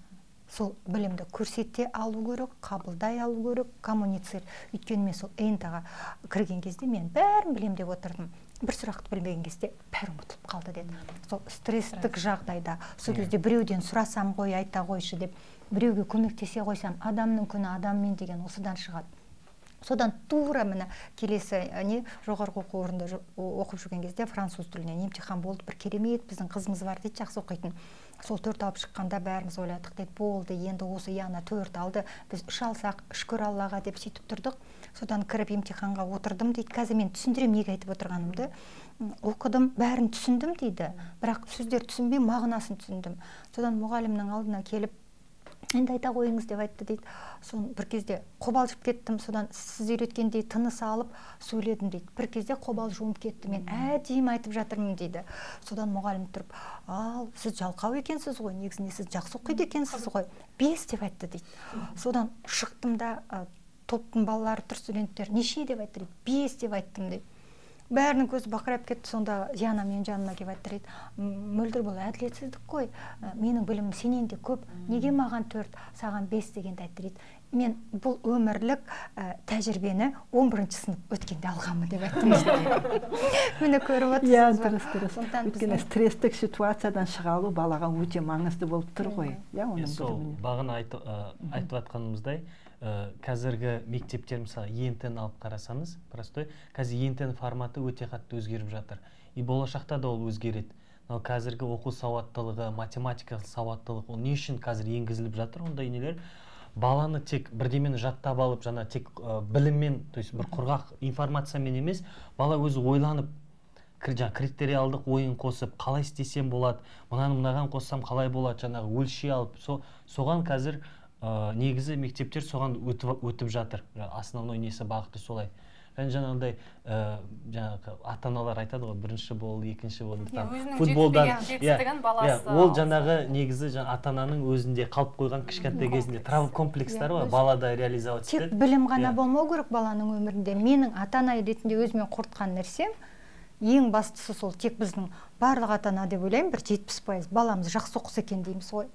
Сол білімді көрсете алу керек, қабылдай алу керек, коммуницир. Өйткені мен сол энтаға кірген кезде мен бәрін білем деп отырдым. Бір сұрақты білмеген кезде бәрі ұмытылып қалды деді. Сол стресстік жағдайда, сол кезде біреуден сұрасам ғой, айта қойшы деп, біреуге көмектесе қойсам, адамның күні адаммен деген осыдан шығады. Содан тура міне келесі не жоғарғы оқу орнында оқып жүрген кезде француз тілінен емтихан болды, бір керемет біздің қызымыз бар дейді, жақсы оқитын. Сол төрт алып шыққанда бәріміз ойладық дейді, болды, енді осы яна төрт алды, біз үш алсақ, шүкір Аллаға деп сөйтіп тұрдық. Содан кіріп емтиханға отырдым дейді, қазір мен түсіндірем неге айтып отырғанымды. Оқыдым, бәрін түсіндім дейді, бірақ сөздер түсінбей мағынасын түсіндім. Содан мұғалімнің алдына келіп, енді айта қойыңыз деп айтты дейді. Сон бір кезде қобалжып кеттім, содан сіз үйреткендей тыныс алып сөйледім дейді. Бір кезде қобал жуып кетті, мен әдейі айтып жатырмын дейді. Содан мұғалім тұрып, ал сіз жалқау екенсіз ғой, негізінде сіз жақсы оқиды екенсіз ғой, бес деп айтты дейді. Содан шықтым да, топтың балалары тұр, студенттер неше деп айтты дейді, бес деп айттым дейді. Бәрінің көзі бақырайып кетті, сонда Яна мен жаныма келіп айтты дейді, мөлдір бұл әділетсіздік қой, менің білімім сенен де көп, неге маған төрт, саған бес дегенді айтты дейді. Мен бұл өмірлік тәжірибені он бірінші сынып өткенде алғанмын деп айттым. Мені көріп отырсыз ба? Иә, дұрыс, дұрыс. Өйткені стресстік ситуациядан шыға алу балаға өте маңызды болып тұр ғой. Иә, оның біліміне. Бағана айтып жатқанымыздай, қазіргі мектептер мысалы ен-тен алып қарасаңыз, простой, қазір ен-тен форматы өте қатты өзгеріп жатыр. И болашақта да ол өзгереді. Қазіргі оқу сауаттылығы, математикалық сауаттылық, ол не үшін қазір енгізіліп жатыр ондай нелер? Баланы тек бірдемені жаттап алып, жаңа тек біліммен, то есть бір құрғақ информациямен емес, бала өзі ойланып, жаңа критериалдық ойын қосып, қалай істесем болады, мынаны мынаған қоссам қалай болады, жаңағы өлшей алып, соған қазір негізі мектептер соған өтіп жатыр. Основной несі бағыты солай. және жаңағыдай жаңағы ата аналар айтады ғой, бірінші бол, екінші бол, футболдан жетістігін баласы. Ол жаңағы негізі ата ананың өзінде қалып қойған кішкентай кезінде травма комплекстері бар, балада реализовать етеді. Тек білім ғана болмау керек баланың өмірінде. Менің ата ана ретінде өзіме қорытқан нәрсем, ең бастысы сол, тек біздің барлық ата ана деп ойлаймын, бір жетпіс пайыз баламыз жақсы оқыса екен дейміз ғой.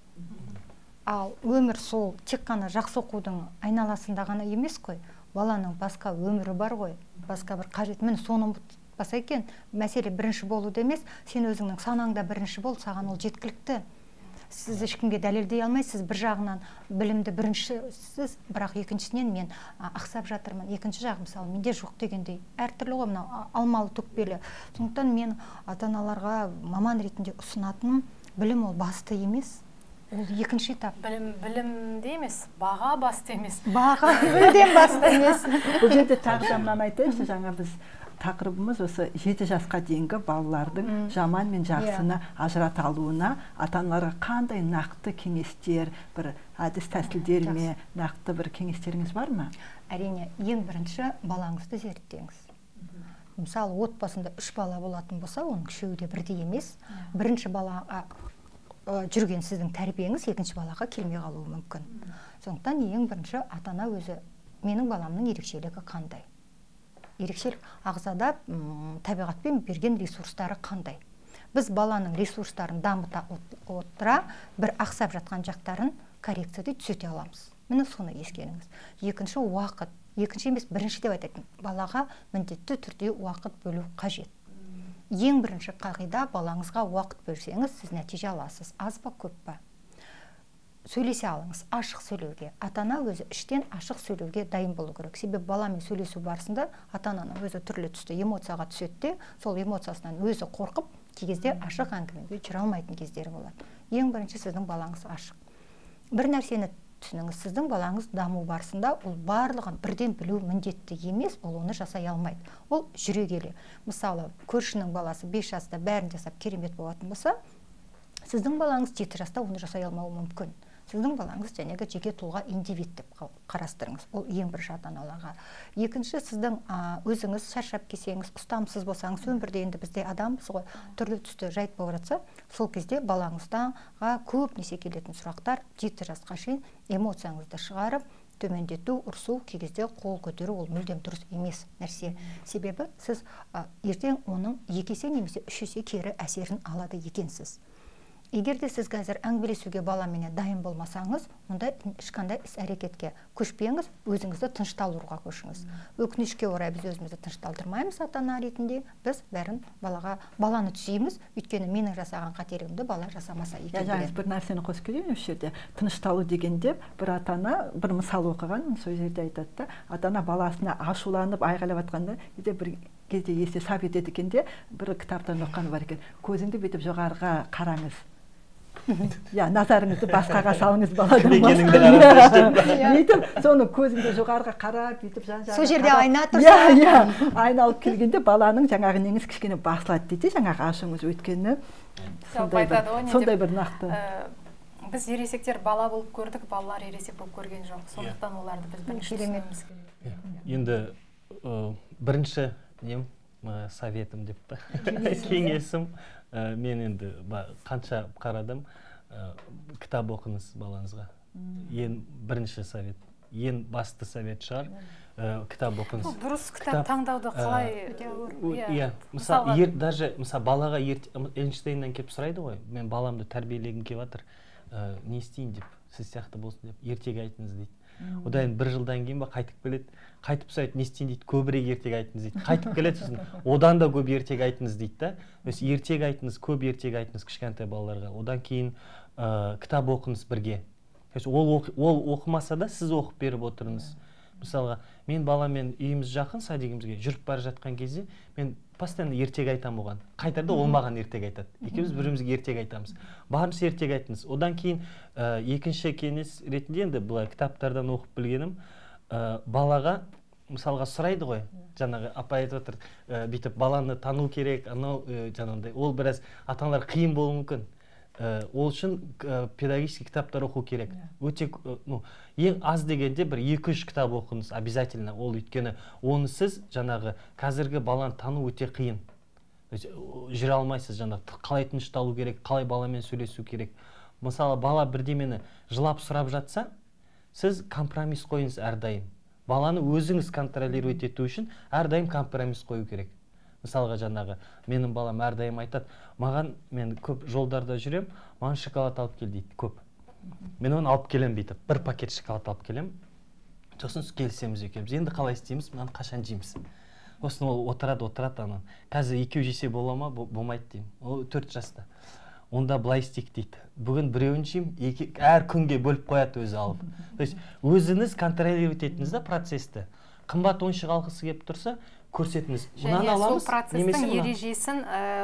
Ал өмір сол тек қана жақсы оқудың айналасында ғана емес қой. Баланың басқа өмірі бар ғой. Басқа бір қажет. Міне соны ұмытпаса екен, мәселе бірінші болуды емес, сен өзіңнің санаңда бірінші бол, саған ол жеткілікті. Сіз ешкімге дәлелдей алмайсыз, бір жағынан білімді біріншісіз, бірақ екіншісінен мен ақсап жатырмын. Екінші жағы мысалы менде жоқ дегендей әртүрлі ғой, мынау алмалы төкпелі. Сондықтан мен ата-аналарға маман ретінде ұсынатыным, білім ол басты емес. Ол екінші этап. Білім білімде емес, баға басты емес. Баға мүлдем басты емес. Бұл жерде тағы да мынаны айтайыншы, жаңа біз тақырыбымыз осы жеті жасқа дейінгі балалардың жаман мен жақсыны ажырата алуына ата-аналарға қандай нақты кеңестер, бір әдіс тәсілдер ме, нақты бір кеңестеріңіз бар ма? Әрине, ең бірінші балаңызды зерттеңіз. Мысалы, отбасында үш бала болатын болса, оның үшеуі де бірдей емес. Бірінші балаға жүрген сіздің тәрбиеңіз екінші балаға келмей қалуы мүмкін. Сондықтан ең бірінші ата-ана өзі, менің баламның ерекшелігі қандай? Ерекшелік ағзада табиғатпен берген ресурстары қандай? Біз баланың ресурстарын дамыта отыра, бір ақсап жатқан жақтарын коррекцияда түзете аламыз. Міне соны ескеріңіз. Екінші уақыт, екінші емес бірінші деп айтатын, балаға міндетті түрде уақыт бөлу қажет. Ең бірінші қағида, балаңызға уақыт бөлсеңіз, сіз нәтиже аласыз, аз ба, көп па. Сөйлесе алыңыз, ашық сөйлеуге. Ата-ана өзі іштен ашық сөйлеуге дайын болу керек. Себебі баламен сөйлесу барысында ата-ананың өзі түрлі түсті эмоцияға түседі, сол эмоциясынан өзі қорқып, кей кезде ашық әңгімеге жүре алмайтын кездері болады. Ең бірінші сіздің балаңыз ашық. Бір нәрсені түсініңіз, сіздің балаңыз даму барысында ол барлығын бірден білу міндетті емес, ол оны жасай алмайды. Ол жүре келе. Мысалы, көршінің баласы бес жаста бәрін жасап керемет болатын болса, сіздің балаңыз жеті жаста оны жасай алмауы мүмкін. Сіздің балаңыз жәнегі жеке тұлға индивид деп қарастырыңыз. Ол ең бірінші ата-аналарға. Екінші, сіздің өзіңіз шаршап келсеңіз, ұстамсыз болсаңыз, өмірде енді бізде адамбыз ғой, түрлі түсті жайт болып жатса, сол кезде балаңызға көп несе келетін сұрақтар, жеті жасқа шейін эмоцияңызды шығарып, төмендету, ұрсу, кей кезде қол көтеру ол мүлдем дұрыс емес нәрсе. Себебі сіз ертең оның екі есе немесе үш есе кері әсерін алады екенсіз. Егер де сіз қазір әңгімелесуге баламенен дайын болмасаңыз, онда ешқандай іс-әрекетке көшпеңіз, өзіңізді тынышталдыруға көшіңіз. Өкінішке орай біз өзімізді тынышталдырмаймыз ата-ана ретінде, біз бәрін балаға баланы түсейміз, өйткені менің жасаған қателігімді бала жасамаса екен. Жаңыз бір нәрсені қосып кетейін осы жерде. Тынышталу дегенде бір ата-ана бір мысал оқыған, сол жерде айтады да, ата-ана баласына ашуланып айғайлап жатқанда, бір кезде есте сап етеді екен де, бір кітаптан оққаны бар екен. Көзіңді бүйтіп жоғарыға қараңыз. Я, назарыңызды басқаға салыңыз баладан басқа. Бүйтіп, соны көзіңді жоғарыға қарап, бүйтіп жан-жағына. Сол жерде айна тұрса. Я, айналып келгенде баланың жаңағы неңіз кішкене басылады дейді, жаңағы ашыңыз өткені. Сондай бір нақты. Біз ересектер бала болып көрдік, балалар ересек болып көрген жоқ. Сондықтан оларды біз бірінші түсінуіміз керек. Енді бірінші нем советім деп па, кеңесім. Мен енді қанша қарадым, кітап оқыңыз балаңызға. Ең бірінші совет, ең басты совет шығар, кітап оқыңыз. Дұрыс кітап таңдауды қалай? Мысалы, даже балаға Эйнштейннен кеп сұрайды ғой, мен баламды тәрбиелегім кеп жатыр, не істейін деп, сіз сияқты болсын деп, ертегі айтыңыз дейді. Одан бір жылдан кейін ба қайтып келеді, қайтып сұрайды, не істейін дейді, көбірек ертегі айтыңыз дейді. Қайтып келеді сосын, одан да көп ертегі айтыңыз дейді да. Өйткені ертегі айтыңыз, көп ертегі айтыңыз кішкентай балаларға. Одан кейін кітап оқыңыз бірге. Ол оқымаса да сіз оқып беріп отырыңыз. Мысалға, мен баламен үйіміз жақын, садигімізге жүріп бара жатқан кезде, мен постоянно ертегі айтам оған. Қайтарда ол маған ертегі айтады. Екеуміз бірімізге ертегі айтамыз. Барынша ертегі айтыңыз. Одан кейін екінші кеңес ретінде енді былай кітаптардан оқып білгенім, балаға мысалға сұрайды ғой, жаңағы апа айтып отыр, бүйтіп баланы тану керек, анау жаңағыдай. Ол біраз ата-аналар қиын болуы мүмкін. ол үшін педагогический кітаптар оқу керек. Өте, ну, ең аз дегенде бір екі үш кітап оқыңыз обязательно. Ол өйткені оны сіз жаңағы қазіргі баланы тану өте қиын. Жүре алмайсыз, жаңағы қалай тынышталу керек, қалай баламен сөйлесу керек. Мысалы, бала бірдемені жылап сұрап жатса, сіз компромисс қойыңыз әрдайым. Баланы өзіңіз контролировать ету үшін әрдайым компромисс қою керек. Мысалға, жаңағы менің балам әрдайым айтады, маған, мен көп жолдарда жүрем, маған шоколад алып кел дейді, көп. Мен оны алып келем дейді, бір пакет шоколад алып келем. Сосын келісеміз екеуміз. Енді қалай істейміз, мынаны қашан жейміз? Осыны ол отырады, отырады ана. Қазір екеу жесе бола ма, болмайды деймін. Ол төрт жаста. Онда былай істейік дейді. Бүгін біреуін жеймін, әр күнге бөліп қояды өзі алып. То есть өзіңіз контролировать етіңіз да процесті. Қымбат ойыншық алғысы келіп тұрса, көрсетіңіз. Мынаны аламыз, сол процестің ережесін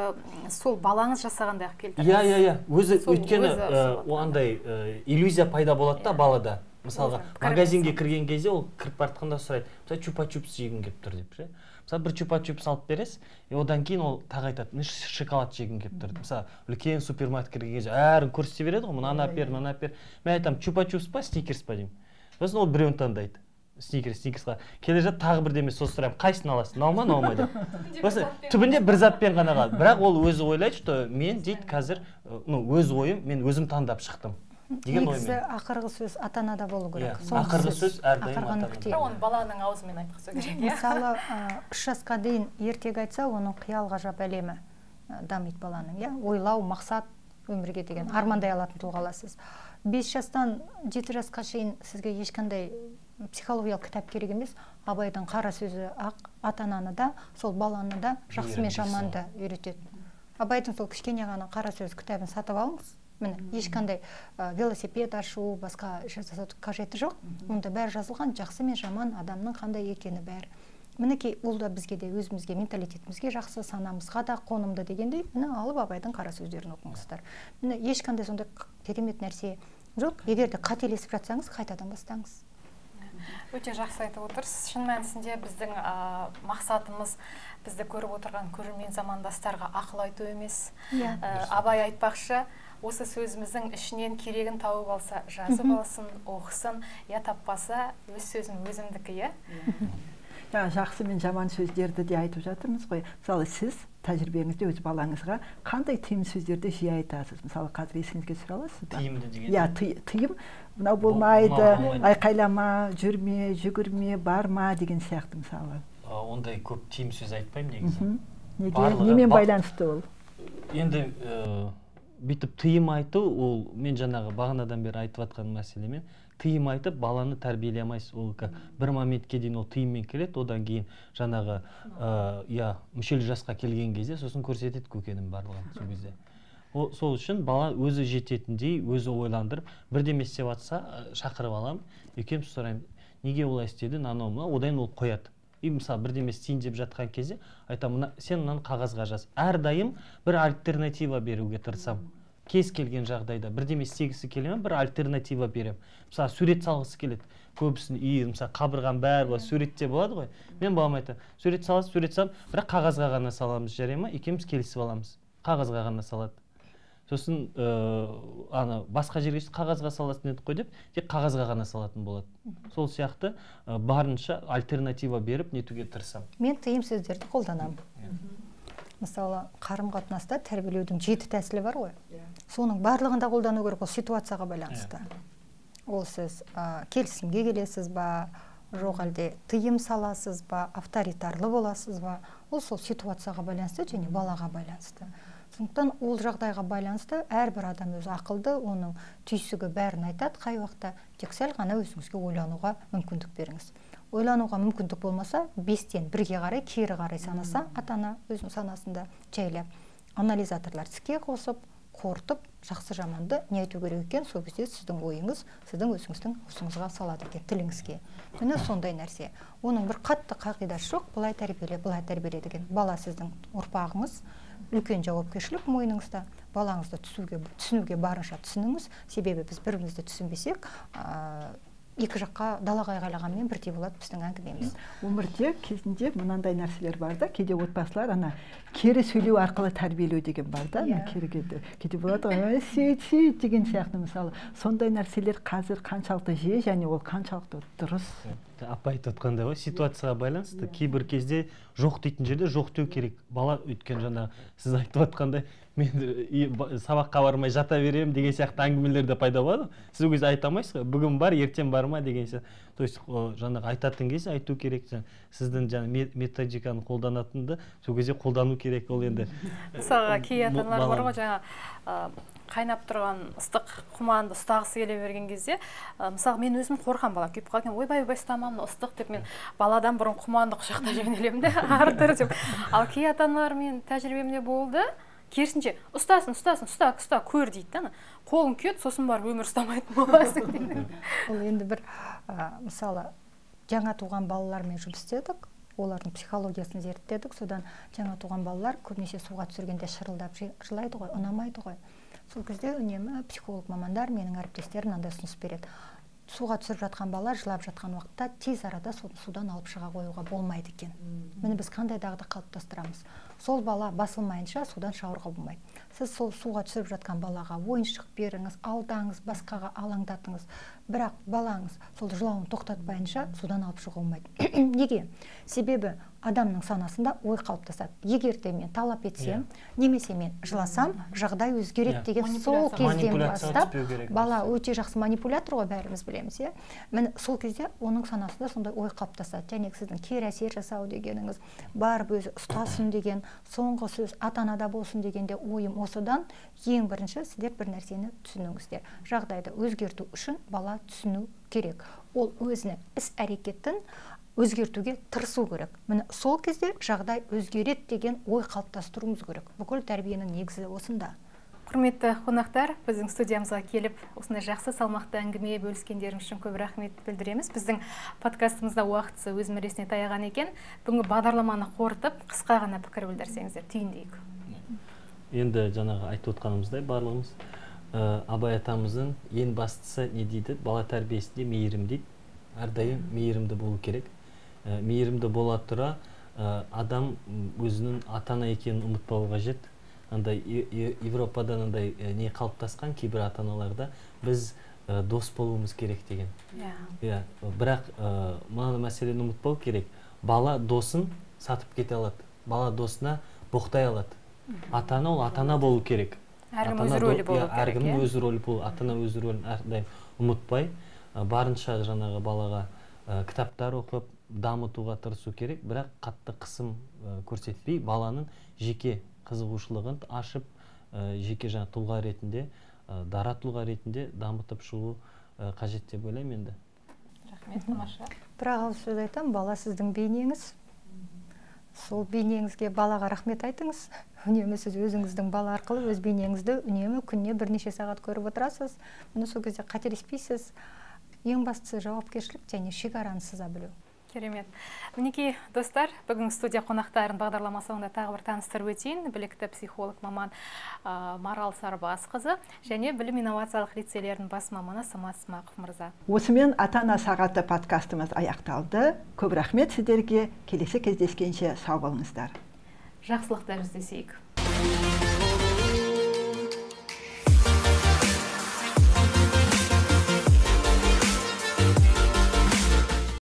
сол балаңыз жасағандай ақ келтіріңіз. Иә, иә, иә. Өзі өйткені андай иллюзия пайда болады да балада. Мысалға, магазинге кірген кезде ол кіріп бартқанда сұрайды. Мысалы, чупа-чупс жегім келіп тұр деп, ше? Мысалы, бір чупа-чупс алып бересіз, одан кейін ол тағы айтады, мен шоколад жегім келіп тұр. Мысалы, үлкен супермаркетке кірген кезде әрін көрсете береді ғой, мынаны алып бер, мынаны алып бер. Мен айтамын, чупа-чупс па, сникерс па деймін. Сосын ол біреуін таңдайды. Сникерс, сникерсқа. Келе жатып тағы бірдеме сосын сұраймын, қайсысын аласың? Нау ма, нау ма деп. Осы түбінде бір затпен ғана қалды. Бірақ ол өзі ойлайды, что мен дейді қазір, ну, өз ойым, мен өзім таңдап шықтым. Негізі ақырғы сөз ата-анада болу керек. Ақырғы сөз әрдайым ата-анада. Оны баланың аузымен айтқысы керек. Мысалы, үш жасқа дейін ертегі айтса, оның қиял ғажап әлемі дамиды баланың, иә? Ойлау, мақсат, өмірге деген армандай алатын тұлғаласыз. бес жастан жеті жасқа шейін сізге ешқандай психологиялық кітап керек емес. Абайдың қара сөзі ақ ата-ананы да, сол баланы да жақсы мен жаманды үйретеді. Абайдың сол кішкене ғана қара сөз кітабын сатып алыңыз. Міне, ешқандай велосипед ашу, басқа жасату қажеті жоқ. Онда бәрі жазылған, жақсы мен жаман адамның қандай екені бәрі. Мінекей, ол да бізге де, өзімізге, менталитетімізге жақсы, санамызға да қонымды дегендей, міне алып Абайдың қара сөздерін оқыңыздар. Міне, ешқандай сондай керемет нәрсе жоқ. Егер де қателесіп жатсаңыз, қайтадан бастаңыз. Өте жақсы айтып отырсыз. Шын мәнісінде біздің мақсатымыз бізді көріп отырған көрермен замандастарға ақыл айту емес. Абай айтпақшы, осы сөзіміздің ішінен керегін тауып алса, жазып алсын, оқысын, я таппаса, өз сөзім өзімдікі, е? Жақсы мен жаман сөздерді де айтып жатырмыз ғой. Мысалы, сіз тәжірибеңізде өз балаңызға қандай тыйым сөздерді жиі айтасыз? Мысалы, қазір есіңізге түсіре аласыз ба? Тыйымды деген? Иә, тыйым, мынау болмайды, айқайлама, жүрме, жүгірме, барма деген сияқты мысалы. Ондай көп тыйым сөз айтпаймын негізі. Неге? Немен байланысты ол? Енді бүйтіп тыйым айту, ол мен жаңағы бағанадан бері айтып жатқан мәселемен, тыйым айтып баланы тәрбиелемайсыз. Ол бір моментке дейін ол тыйыммен келеді, одан кейін жаңағы я мүшел жасқа келген кезде сосын көрсетеді көкенің барлығын сол кезде. Сол үшін бала өзі жететіндей, өзі ойландырып, бірдеме істеп жатса шақырып аламын, екеуміз сұраймын, неге олай істедің, анау мынау, одан ол қояды. И мысалы бірдеме істейін деп жатқан кезде айтамын, сен мынаны қағазға жаз. Әрдайым бір альтернатива беруге тырысамын. Кез келген жағдайда бірдеме істегісі келемін, бір альтернатива берем. Мысалы сурет салғысы келеді. Көбісін үй, мысалы қабырған бәрі суретте болады ғой. Мен балам айтамын, сурет саласыз, сурет салам, бірақ қағазға ғана саламыз, жарай ма? Екеуміз келісіп аламыз. Қағазға ғана салады. Сосын ана басқа жерге қағазға саласын едік қой деп, тек қағазға ғана салатын болады. Сол сияқты барынша альтернатива беріп нетуге тырысамын. Мен тыйым сөздерді қолданамын. Мысалы, қарым-қатынаста тәрбиелеудің жеті тәсілі бар ғой. Соның барлығында қолдану керек, ол ситуацияға байланысты. Ол сіз келісімге келесіз ба, жоқ әлде тыйым саласыз ба, авторитарлы боласыз ба, ол сол ситуацияға байланысты және балаға байланысты. Сондықтан ол жағдайға байланысты әрбір адам өзі ақылды, оның түйсігі бәрін айтады, қай уақытта тек сәл ғана өзіңізге ойлануға мүмкіндік беріңіз. Ойлануға мүмкіндік болмаса, бестен бірге қарай, кері қарай санаса, ата-ана өзінің санасында жайлап, анализаторлар іске қосып, қорытып, жақсы жаманды не айту керек екен, сол кезде сіздің ойыңыз, сіздің өзіңіздің осыңызға салады екен, тіліңізге. Міне сондай нәрсе. Оның бір қатты қағидасы жоқ, былай тәрбиеле, былай тәрбиеле деген. Бала сіздің ұрпағыңыз, үлкен жауапкершілік мойныңызда, балаңызды түсінуге барынша түсініңіз. Себебі біз бірімізді түсінбесек, екі жаққа далаға айғайлағанмен бірдей болады біздің әңгімеміз. Өмірде кезінде мынандай нәрселер бар да, кейде отбасылар ана кері сөйлеу арқылы тәрбиелеу деген бар да, ана кері кейде болады ғой, сөйт сөйт деген сияқты. Мысалы сондай нәрселер қазір қаншалықты жиі және ол қаншалықты дұрыс? Апа айтып отқандай ғой, ситуацияға байланысты кейбір кезде жоқ дейтін жерде жоқ деу керек. Бала өйткен жаңа сіз айтып отқандай мен сабаққа бармай жата беремін деген сияқты әңгімелер де пайда болады. Сіз ол кезде айта алмайсыз ғой, бүгін бар, ертең бар ма деген сияқты. То есть жаңағы айтатын кезде айту керек. Сіздің жаңа методиканы қолданатынды сол кезде қолдану керек. Ол енді мысалға кей ата-аналар бар ғой, жаңа қайнап тұрған ыстық құманды ұстағысы келе берген кезде, мысалы мен өзім қорқам, бала күйіп қалған, ойбай ойбай ұстамам, ыстық деп мен баладан бұрын құманды құшақтап жөнелемін де артыр деп. Ал кей ата-аналар мен тәжірибемде болды, керісінше ұстасын, ұстасын, ұста, ұста, көр дейді да, қолын күйет, сосын барып өмір ұстамайтын боласың дейді. Ол енді бір мысалы жаңа туған балалармен жұмыс істедік, олардың психологиясын зерттедік. Содан жаңа туған балалар көбінесе суға түсіргенде шырылдап жылайды ғой, ұнамайды ғой. Сол кезде үнемі психолог мамандар, менің әріптестерім мынандай ұсыныс береді. Суға түсіріп жатқан балалар жылап жатқан уақытта тез арада судан алып шыға қоюға болмайды екен. Міне біз қандай дағды қалыптастырамыз. Сол бала басылмайынша судан шығаруға болмайды. Сіз сол суға түсіріп жатқан балаға ойыншық беріңіз, алдаңыз, басқаға алаңдатыңыз. Бірақ балаңыз сол жылауын тоқтатпайынша судан алып шығуға болмайды. Неге? Себебі адамның санасында ой қалыптасады. Егер де мен талап етсем, немесе мен жыласам, жағдай өзгереді деген сол кезден бастап бала өте жақсы манипулятор ғой, бәріміз білеміз, иә. Міне сол кезде оның санасында сондай ой қалыптасады. Және сіздің кері әсер жасау дегеніңіз, барып өзі ұстасын деген, соңғы сөз ата-анада болсын дегенде ойым осыдан. Ең бірінші сіздер бір нәрсені түсініңіздер. Жағдайды өзгерту үшін бала түсіну керек. Ол өзінің іс әрекетін өзгертуге тырысу керек. Міне сол кезде жағдай өзгереді деген ой қалыптастыруымыз керек. Бүкіл тәрбиенің негізі осында. Құрметті қонақтар, біздің студиямызға келіп, осындай жақсы салмақты әңгіме бөліскендеріңіз үшін көп рахмет білдіреміз. Біздің подкастымызда уақытысы өз мәресіне таяған екен. Бүгінгі бағдарламаны қорытып, қысқа ғана пікір білдірсеңіздер, түйіндейік. Енді жаңағы айтып отқанымыздай барлығымыз Абай атамыздың ең бастысы не дейді? Бала тәрбиесінде мейірім дейді. Әрдайым мейірімді болу керек. Мейірімді бола тұра адам өзінің ата-ана екенін ұмытпауы қажет. Андай Европадан андай не қалыптасқан кейбір ата-аналарда біз дос болуымыз керек деген. Иә. Бірақ мына мәселені ұмытпау керек. Бала досын сатып кете алады. Бала досына боқтай алады. Ата-ана ол ата-ана болу керек. Әркім өз рөлі болу керек. Әркім өз рөлі болу, ата-ана өз рөлін әрдайым ұмытпай, барынша жаңағы балаға кітаптар оқып, дамытуға тырысу керек, бірақ қатты қысым көрсетпей, баланың жеке қызығушылығын ашып, жеке жаңа тұлға ретінде, дара тұлға ретінде дамытып шығу қажет деп ойлаймын енді. Рахмет, тамаша. Бірақ ауыз сөз айтам, бала сіздің бейнеңіз. Сол бейнеңізге балаға рахмет айтыңыз. Үнемі сіз өзіңіздің бала арқылы өз бейнеңізді үнемі күніне бірнеше сағат көріп отырасыз. Мұны сол кезде қателеспейсіз. Ең бастысы жауапкершілік және шекараны сыза білу. Керемет. Мінекей достар, бүгін студия қонақтарын бағдарлама соңында тағы бір таныстырып өтейін. Білікті психолог маман Марал Сарбасқызы және білім инновациялық лицейлердің бас маманы Самат Смақов мырза. Осымен ата-ана сағаты подкастымыз аяқталды. Көп рахмет сіздерге. Келесі кездескенше сау болыңыздар. Жақсылықта жүздесейік.